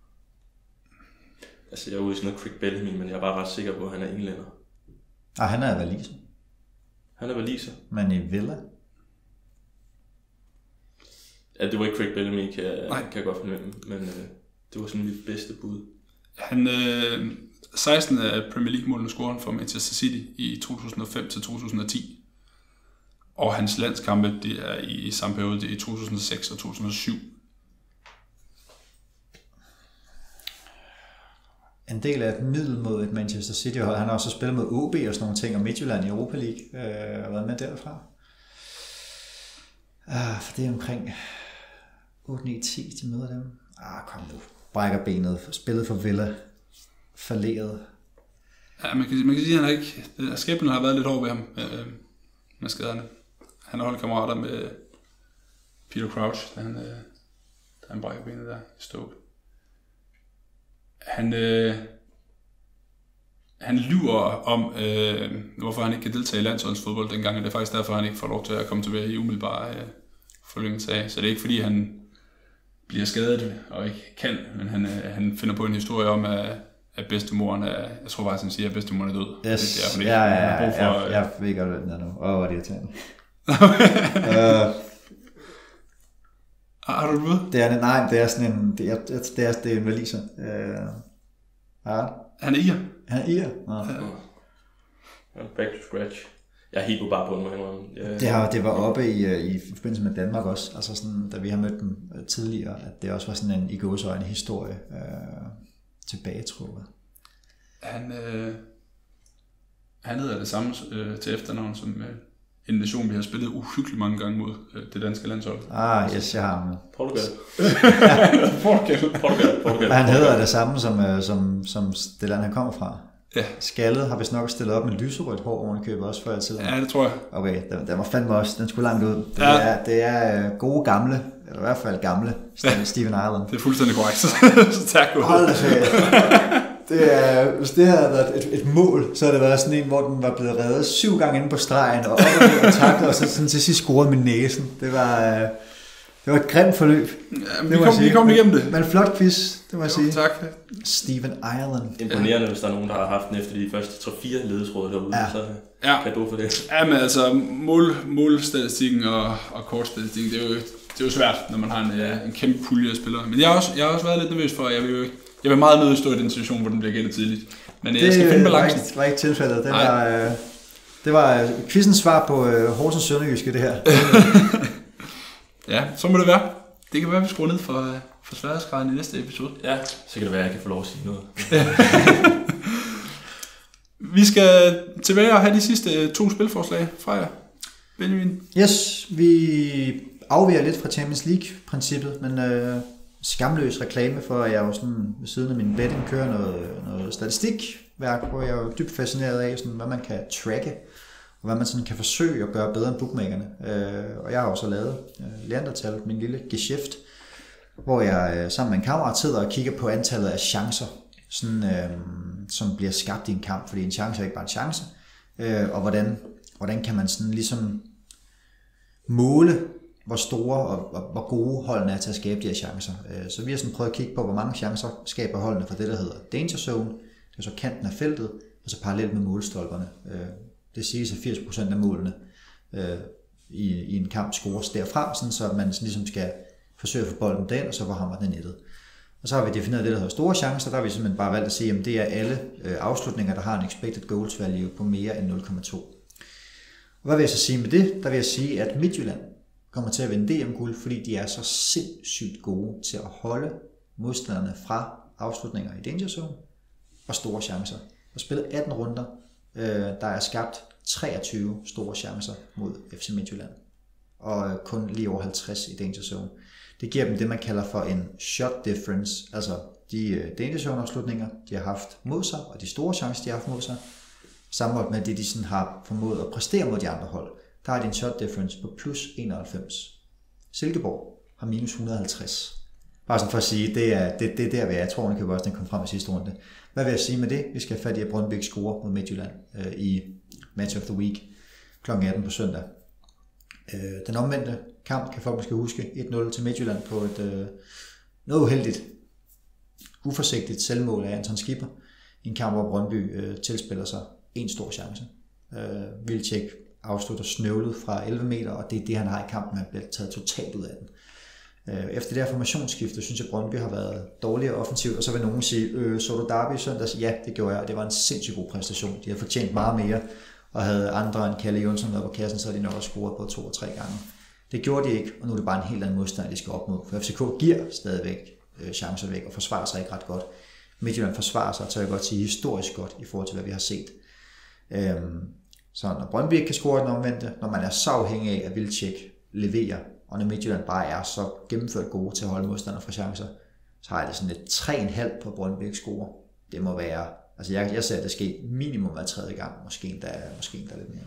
Altså jeg er ude i sådan noget Craig Bellamy, men jeg er bare ret sikker på, at han er englænder. Ah, han er valiser. Han er valiser. Men i Villa? Ja, det var ikke Craig Bellamy, kan jeg godt fornemme, men det var sådan mit bedste bud. Han 16 af Premier League-målene scorede for Manchester City i 2005 til 2010. Og hans landskampe, det er i samme periode, det er i 2006 og 2007. En del af et middel mod et Manchester City-hold. Han har også spillet med OB og sådan nogle ting, og Midtjylland i Europa League, og været med derfra. For det er omkring 8-9-10, de møder dem. Kom nu. Brækker benet, spillet for Villa, falderet. Ja, man kan sige, at han har ikke... Skæbnen har været lidt hård ved ham med skaderne. Han har holdt kammerater med Peter Crouch, da han brækker benet der i Stoke. Han lyver om, hvorfor han ikke kan deltage i landsholdsfodbold dengang, og det er faktisk derfor, han ikke får lov til at komme tilbage i umiddelbar forlængelse af. Så det er ikke fordi, han bliver skadet og ikke kan, men han finder på en historie om, at bedstemoren er, jeg tror faktisk, han siger, at bedstemoren er død. Yes. Det er, hun ikke. Jeg ved godt, hvad den er nu. Hvor er det irriterende. Har du det ved? Det er sådan en, det er en valiser. Han er ir. Han er ir? Back to scratch. Jeg er helt bare på nu. Det var oppe i forbindelse med Danmark også, altså sådan, da vi har mødt dem tidligere, at det også var sådan en i gåseøjne historie tilbagetrukket. Han hedder det samme til efternavn som en nation, vi har spillet uhyggeligt mange gange mod det danske landshold. Yes, jeg har ham. Portugal. Portugal. Han hedder det samme som det land, han kommer fra. Ja. Skaldet har vist nok stillet op med lyserødt hår oven i købet også før i tiden. Ja, det tror jeg. Okay, den var fandme også, den skulle langt ud. Det er gode gamle, eller i hvert fald gamle, Steven Ireland. Det er fuldstændig korrekt. Så tak. Hold da fedt. Hvis det havde været et mål, så havde det været sådan en, hvor den var blevet reddet 7 gange inde på stregen, og taklet, og så sådan til sidst scorede med næsen. Det var et grimt forløb. Ja, vi kom igennem det. Men flot quiz, det må jeg sige. Tak. Steven Ireland. Imponerende, hvis der er nogen, der har haft den efter de første 3-4 ledetråde derude. Ja. Så kan du for det. Ja, men altså målstatistikken og kortstatistikken, det er jo svært, når man har en kæmpe pulje af spillere. Men jeg har også været lidt nervøs for, at jeg vil meget nødt stå i den situation, hvor den bliver gættet tidligt. Men jeg skal finde balancen. Det var ikke tilfældet. Det var quizens svar på Horsens Sønderjyske, det her. Ja, så må det være. Det kan være, at vi skruer ned for sværhedsgraden i næste episode. Ja, så kan det være, at jeg kan få lov at sige noget. Vi skal tilbage og have de sidste 2 spilforslag fra jer. Benjamin? Yes, vi afviger lidt fra Champions League-princippet, men skamløs reklame for, at jeg jo sådan ved siden af min betting kører noget statistikværk, hvor jeg er jo dybt fascineret af, sådan, hvad man kan tracke, og hvad man sådan kan forsøge at gøre bedre end bookmakerne. Og jeg har også lavet Leandertal, min lille geschæft, hvor jeg sammen med en kammerat sidder og kigger på antallet af chancer. Sådan som bliver skabt i en kamp, fordi en chance er ikke bare en chance, og hvordan kan man sådan ligesom måle, hvor store og hvor gode holdene er til at skabe de her chancer. Så vi har sådan prøvet at kigge på, hvor mange chancer skaber holdene fra det, der hedder danger zone, det er så kanten af feltet, og så parallelt med målstolperne. Det siges, at 80% af målene i en kamp scores derfra, sådan, så man ligesom skal forsøge at få bolden den, og så hvor hammer den i nettet. Og så har vi defineret det, der hedder store chancer, der har vi simpelthen bare valgt at sige, at det er alle afslutninger, der har en expected goals value på mere end 0,2. Hvad vil jeg så sige med det? Der vil jeg sige, at Midtjylland kommer til at vinde DM-guld, fordi de er så sindssygt gode til at holde modstanderne fra afslutninger i danger zone og store chancer. Der er spillet 18 runder, der er skabt 23 store chancer mod FC Midtjylland, og kun lige over 50 i danger zone. Det giver dem det, man kalder for en shot difference, altså de danger zone afslutninger, de har haft mod sig, og de store chancer, de har haft mod sig, sammenholdt med det, de sådan har formået at præstere mod de andre hold. Der er det en shot difference på plus 91. Silkeborg har minus 150. Bare sådan for at sige, det er der, jeg tror, den kan også den kom frem i sidste runde. Hvad vil jeg sige med det? Vi skal have fat i, at Brøndby score mod Midtjylland i Match of the Week kl. 18 på søndag. Den omvendte kamp kan folk måske huske 1-0 til Midtjylland på et noget uheldigt, uforsigtigt selvmål af Anton Skipper i en kamp, hvor Brøndby tilspiller sig en stor chance. Wilczek afslutter snøvlet fra 11 meter, og det er det, han har i kampen, han bliver taget totalt ud af den. Efter det her formationsskifte, synes jeg, Brøndby har været dårligere offensivt, og så vil nogen sige, så du Derby i søndags? Ja, det gjorde jeg, og det var en sindssygt god præstation. De havde fortjent meget mere, og havde andre end Kalle Jonsson været på kassen, så havde de nok også scoret på 2 og 3 gange. Det gjorde de ikke, og nu er det bare en helt anden modstand, de skal opnå. For FCK giver stadigvæk chancer væk, og forsvarer sig ikke ret godt. Midtjylland forsvarer sig, tør jeg godt sige, historisk godt, i forhold til, hvad vi har set. Så når Brøndby ikke kan score den omvendte, når man er så afhængig af, at Wilczek leverer, og når Midtjylland bare er så gennemført gode til at holde modstander fra chancer, så har jeg det sådan et 3,5 på Brøndby ikke score. Det må være, altså jeg ser det ske minimum hver tredje gang, måske endda lidt mere.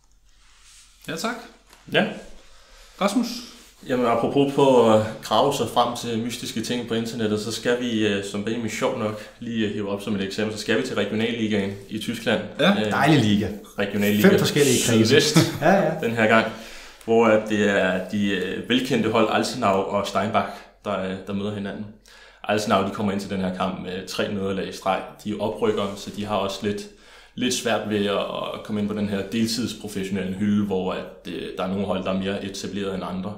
Ja, tak. Ja. Rasmus? Jamen apropos på at grave sig frem til mystiske ting på internettet, så skal vi, som Benjamin sjov nok lige hive op som et eksempel, så skal vi til Regionalligaen i Tyskland. Ja, dejlig liga. Regionalliga. 5 forskellige kredse. Ja. Den her gang, hvor det er de velkendte hold Alzenau og Steinbach, der møder hinanden. Alzenau, de kommer ind til den her kamp med 3 nederlag i streg. De er oprykkere, så de har også lidt svært ved at komme ind på den her deltidsprofessionelle hylde, hvor der er nogle hold, der er mere etableret end andre.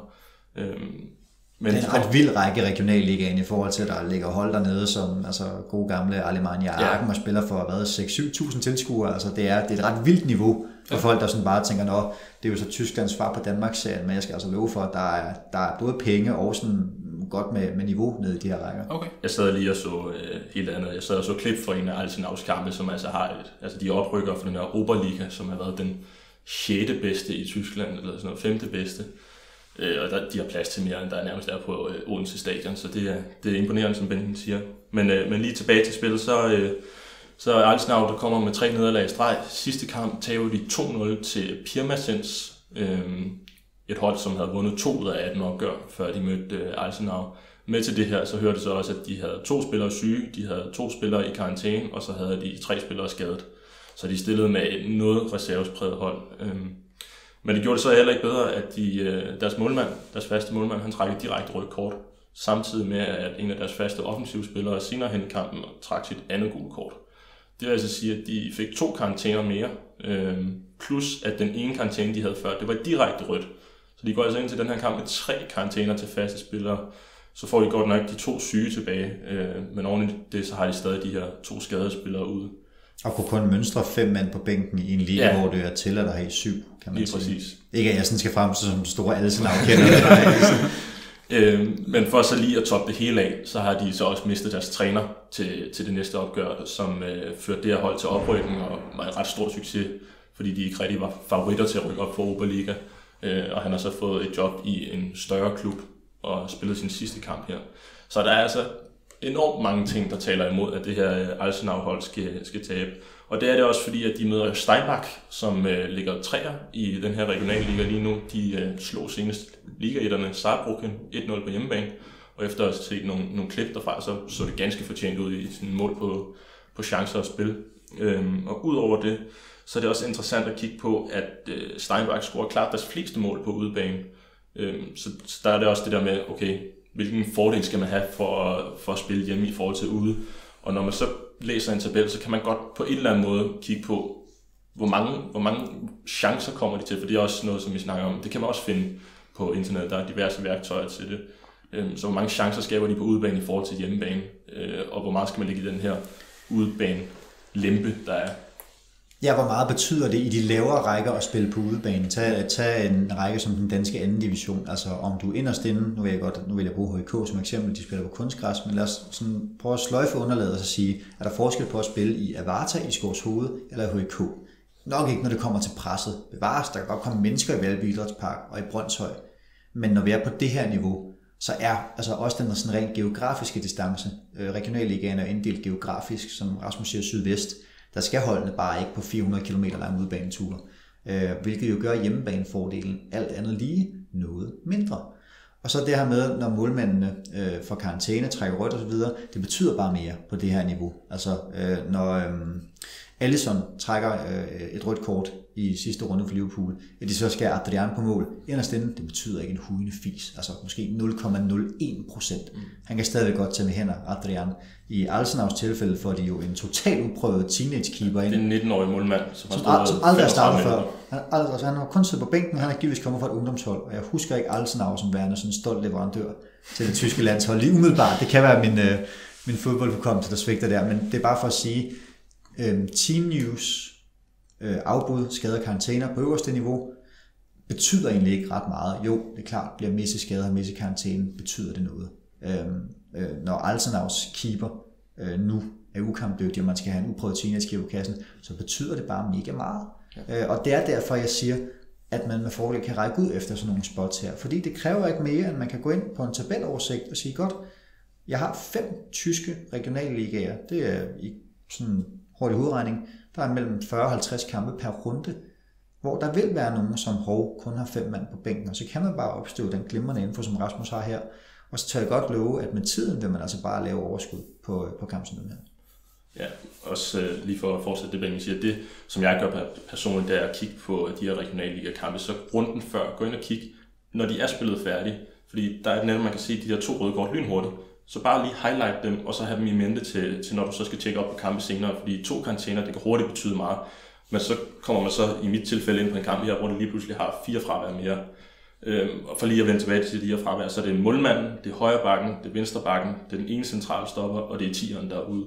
Men det er en ret vild række regionalligaen i forhold til, at der ligger hold dernede, som altså gode gamle Alemannia Aachen og spiller for 6-7.000 tilskuere. Altså det er et ret vildt niveau for folk, der sådan bare tænker, nå, det er jo så Tysklands svar på Danmarks-serien, men jeg skal altså love for, at der er både penge og sådan godt med niveau nede i de her rækker. Okay. Jeg sad lige og så helt andet. Jeg sad og så klip for en af Alzenaus kampe, som altså har de oprykker for den her Oberliga, som har været den 6. bedste i Tyskland, eller sådan noget 5. bedste. Og de har plads til mere, end der nærmest er på Odense Stadion, så det er imponerende, som Benjamin siger. Men lige tilbage til spillet, så er Alzenau, der kommer med 3 nederlag i streg. Sidste kamp tager de 2-0 til Pirmasens, et hold, som havde vundet 2 ud af 18 opgør, før de mødte Alzenau. Med til det her, så hørte det så også, at de havde 2 spillere syge, de havde 2 spillere i karantæne, og så havde de 3 spillere skadet. Så de stillede med et noget reservespræget hold. Men det gjorde det så heller ikke bedre, at deres faste målmand, han trak et direkte rødt kort, samtidig med, at en af deres faste offensivspillere senere hen i kampen trak sit andet gule kort. Det vil altså sige, at de fik 2 karantæner mere, plus at den ene karantæne, de havde før, det var direkte rødt. Så de går altså ind til den her kamp med 3 karantæner til faste spillere. Så får de godt nok de 2 syge tilbage, men oven i det, så har de stadig de her 2 skadede spillere ude. Og kunne kun mønstre 5 mand på bænken i en liga, hvor det er til, at der har 7, kan man lige sige. Præcis. Ikke at jeg sådan skal frem som store Alzenau-kender. Men for så lige at toppe det hele af, så har de så også mistet deres træner til det næste opgør, som førte det her hold til oprykning og var en ret stor succes, fordi de ikke rigtig var favoritter til at rykke op for Oberliga. Og han har så fået et job i en større klub og spillet sin sidste kamp her. Så der er altså enormt mange ting, der taler imod, at det her Alzenau-hold skal tabe. Og det er det også fordi, at de møder Steinbach, som ligger 3'er i den her regionalliga lige nu. De slog senest ligaætterne Saarbrücken 1-0 på hjemmebane. Og efter at have set nogle klip derfra, så det ganske fortjent ud i sin mål på chancer og spil. Og udover det, så er det også interessant at kigge på, at Steinbach scorer klart deres fleste mål på udebane. Så der er det også det der med, okay, hvilken fordel skal man have for at spille hjemme i forhold til ude. Og når man så læser en tabel, så kan man godt på en eller anden måde kigge på, hvor mange chancer kommer de til, for det er også noget, som vi snakker om. Det kan man også finde på internettet. Der er diverse værktøjer til det. Så hvor mange chancer skaber de på udebane i forhold til hjemmebane, og hvor meget skal man ligge i den her udebane lempe, der er. Ja, hvor meget betyder det i de lavere rækker at spille på udebane? Tag en række som den danske anden division, altså om du inderst inde, nu vil jeg bruge HIK som eksempel, de spiller på kunstgræs, men lad os sådan prøve at sløjfe underlaget og så sige, er der forskel på at spille i Avarta, i Skovshoved eller i HIK? Nok ikke, når det kommer til presset. Bevares, der kan godt komme mennesker i Valby Idrætspark og i Brøndshøj, men når vi er på det her niveau, så er altså også den sådan rent geografiske distance. Regionalligaen er inddelt geografisk, som Rasmus siger, sydvest. Der skal holdene bare ikke på 400 km lang udbaneture, hvilket jo gør hjemmebanefordelen alt andet lige noget mindre. Og så det her med, når målmændene får karantæne, trækker rødt osv., det betyder bare mere på det her niveau. Altså når Alisson trækker et rødt kort i sidste runde for Liverpool, at de så skal Adrian på mål. Inderst inde, det betyder ikke en hujende fis, altså måske 0,01%. Han kan stadig godt tage med hænder, Adrian. I Alsenavs tilfælde får de jo en totalt uprøvet teenage-keeper ind. Det er en 19-årig målmand, som aldrig har startet før. Han har kun siddet på bænken, han er givetvis kommet fra et ungdomshold, og jeg husker ikke Alsenav som værende sådan en stolt leverandør til det tyske landshold. Lige umiddelbart, det kan være min fodboldhukommelse, der svigter der, men det er bare for at sige, Team News, afbud, skader, karantæner på øverste niveau, betyder egentlig ikke ret meget. Jo, det er klart, bliver Messi skadet og Messi karantæne, betyder det noget. Når Alsenavs keeper nu er ukampdygtig, og man skal have en uprøvet teenage-keeper på kassen, så betyder det bare mega meget. Ja. Og det er derfor, jeg siger, at man med fordel kan række ud efter sådan nogle spots her. Fordi det kræver ikke mere, end man kan gå ind på en tabeloversigt og sige, godt, jeg har 5 tyske regionalligaer. Det er i sådan hurtig udregning. Der er mellem 40 og 50 kampe per runde, hvor der vil være nogen, som kun har 5 mand på bænken, og så kan man bare opstøve den glimrende info, som Rasmus har her. Og så tør jeg godt love, at med tiden vil man altså bare lave overskud på kampen her. Ja, også lige for at fortsætte det, Benjamin siger, det som jeg gør personligt, det er at kigge på de her regionalliga-kampe, så runden før, gå ind og kigge, når de er spillet færdige, fordi der er netop, man kan se de her 2 røde kort lynhurtigt, så bare lige highlight dem, og så have dem i mente til når du så skal tjekke op på kampe senere, fordi 2 karantæner, det kan hurtigt betyde meget, men så kommer man så i mit tilfælde ind på en kamp her, hvor det lige pludselig har 4 fravær mere. Og for lige at vende tilbage til de her fravær, så er det målmanden, det er højre bakken, det er venstre bakken, det er den ene centrale stopper, og det er 10'eren derude.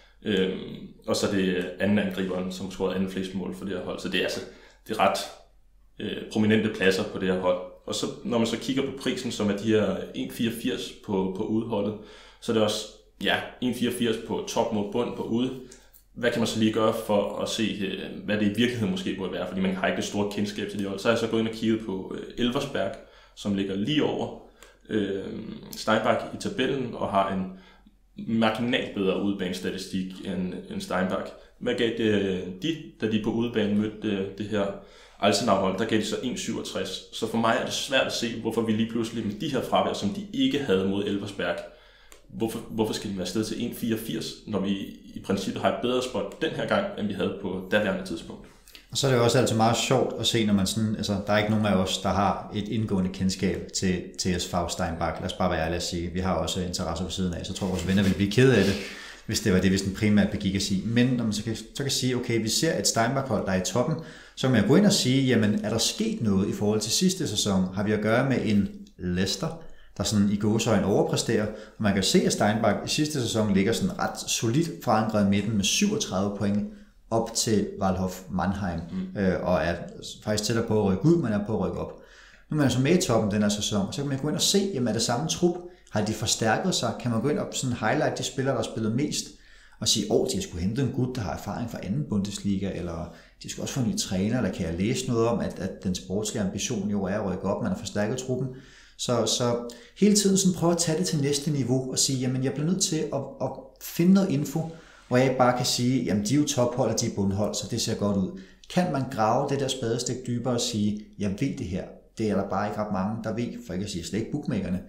Og så er det anden angriberen, som scorede anden flest mål for det her hold. Så det er ret prominente pladser på det her hold. Og så når man så kigger på prisen, som er de her 1,84 på udholdet, så er det også 1,84 på top mod bund på ude. Hvad kan man så lige gøre for at se, hvad det i virkeligheden måske burde være, fordi man har ikke det store kendskab til de hold. Så har jeg så gået ind og kigget på Elversberg, som ligger lige over Steinbach i tabellen, og har en marginalt bedre udebanestatistik end Steinbach. Hvad gav det da de på udebane mødte det her Alsenau-hold? Der gav de så 1,67. Så for mig er det svært at se, hvorfor vi lige pludselig med de her fravær, som de ikke havde mod Elversberg, hvorfor skal de være afsted til 1,84, når vi i princippet har et bedre spot den her gang, end vi havde på daværende tidspunkt. Og så er det jo også altid meget sjovt at se, når man sådan, altså der er ikke nogen af os, der har et indgående kendskab til TSV Steinbach. Lad os bare være ærlige at sige, vi har også interesser på siden af, så tror jeg, vores venner ville blive ked af det, hvis det var det, vi sådan primært begik at sige. Men når man så kan sige, okay, vi ser et Steinbach-hold, der er i toppen, så kan jeg gå ind og sige, jamen er der sket noget i forhold til sidste sæson? Har vi at gøre med en Leicester, der sådan i gåseøjne overpræsterer, og man kan se, at Steinbach i sidste sæson ligger sådan ret solidt forankret i midten med 37 point op til Waldhof Mannheim, og er faktisk tættere på at rykke ud, men er på at rykke op. Nu er man så med i toppen den her sæson, så kan man gå ind og se, jamen er det samme trup? Har de forstærket sig? Kan man gå ind og sådan highlight de spillere, der har spillet mest, og sige, de har sgu hentet en gut, der har erfaring fra anden Bundesliga, eller de skal også få en ny træner, eller kan jeg læse noget om, at den sportslige ambition jo er at rykke op, man har forstærket truppen. Så hele tiden sådan prøve at tage det til næste niveau og sige, jamen jeg bliver nødt til at finde noget info, hvor jeg ikke bare kan sige, jamen de er jo tophold, og de er bundhold, så det ser godt ud. Kan man grave det der spadestik dybere og sige, jeg ved det her, det er der bare ikke ret mange, der ved, for ikke at sige slet ikke bookmakerne,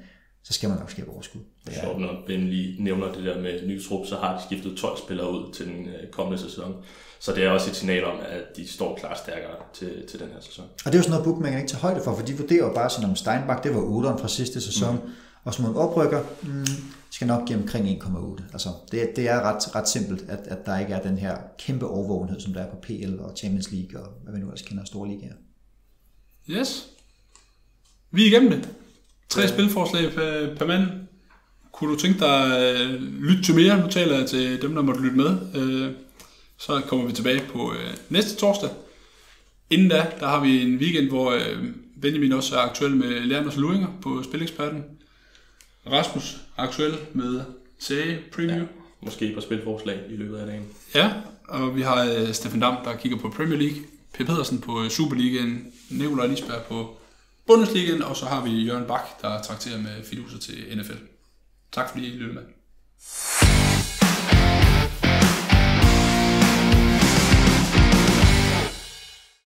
så skal man nok skabe overskud. Det er sjovt, når Ben lige nævner det der med ny trup, så har de skiftet 12 spillere ud til den kommende sæson. Så det er også et signal om, at de står klar stærkere til den her sæson. Og det er jo sådan noget, bookmakerne ikke tager højde for, for de vurderer jo bare sådan, om Steinbach, det var 8'eren fra sidste sæson, og som en oprykker, skal nok give omkring 1,8. Altså, det er ret simpelt, at der ikke er den her kæmpe overvågenhed, som der er på PL og Champions League, og hvad vi nu ellers kender store ligaer. Yes. Vi er igennem det. 3 spilforslag per mand. Kunne du tænke dig at lytte til mere? Nu taler jeg til dem, der måtte lytte med. Så kommer vi tilbage på næste torsdag. Inden da, der har vi en weekend, hvor Benjamin også er aktuel med Leanders Luinger på Spileksperten. Rasmus er aktuel med Serie Preview. Ja, måske på spilforslag i løbet af dagen. Ja, og vi har Stefan Dam, der kigger på Premier League. Per Pedersen på Superligaen. Nikolaj Lisberg på Bundesligaen. Og så har vi Jørgen Bak, der trakterer med fiduser til NFL. Tak fordi I lyttede med.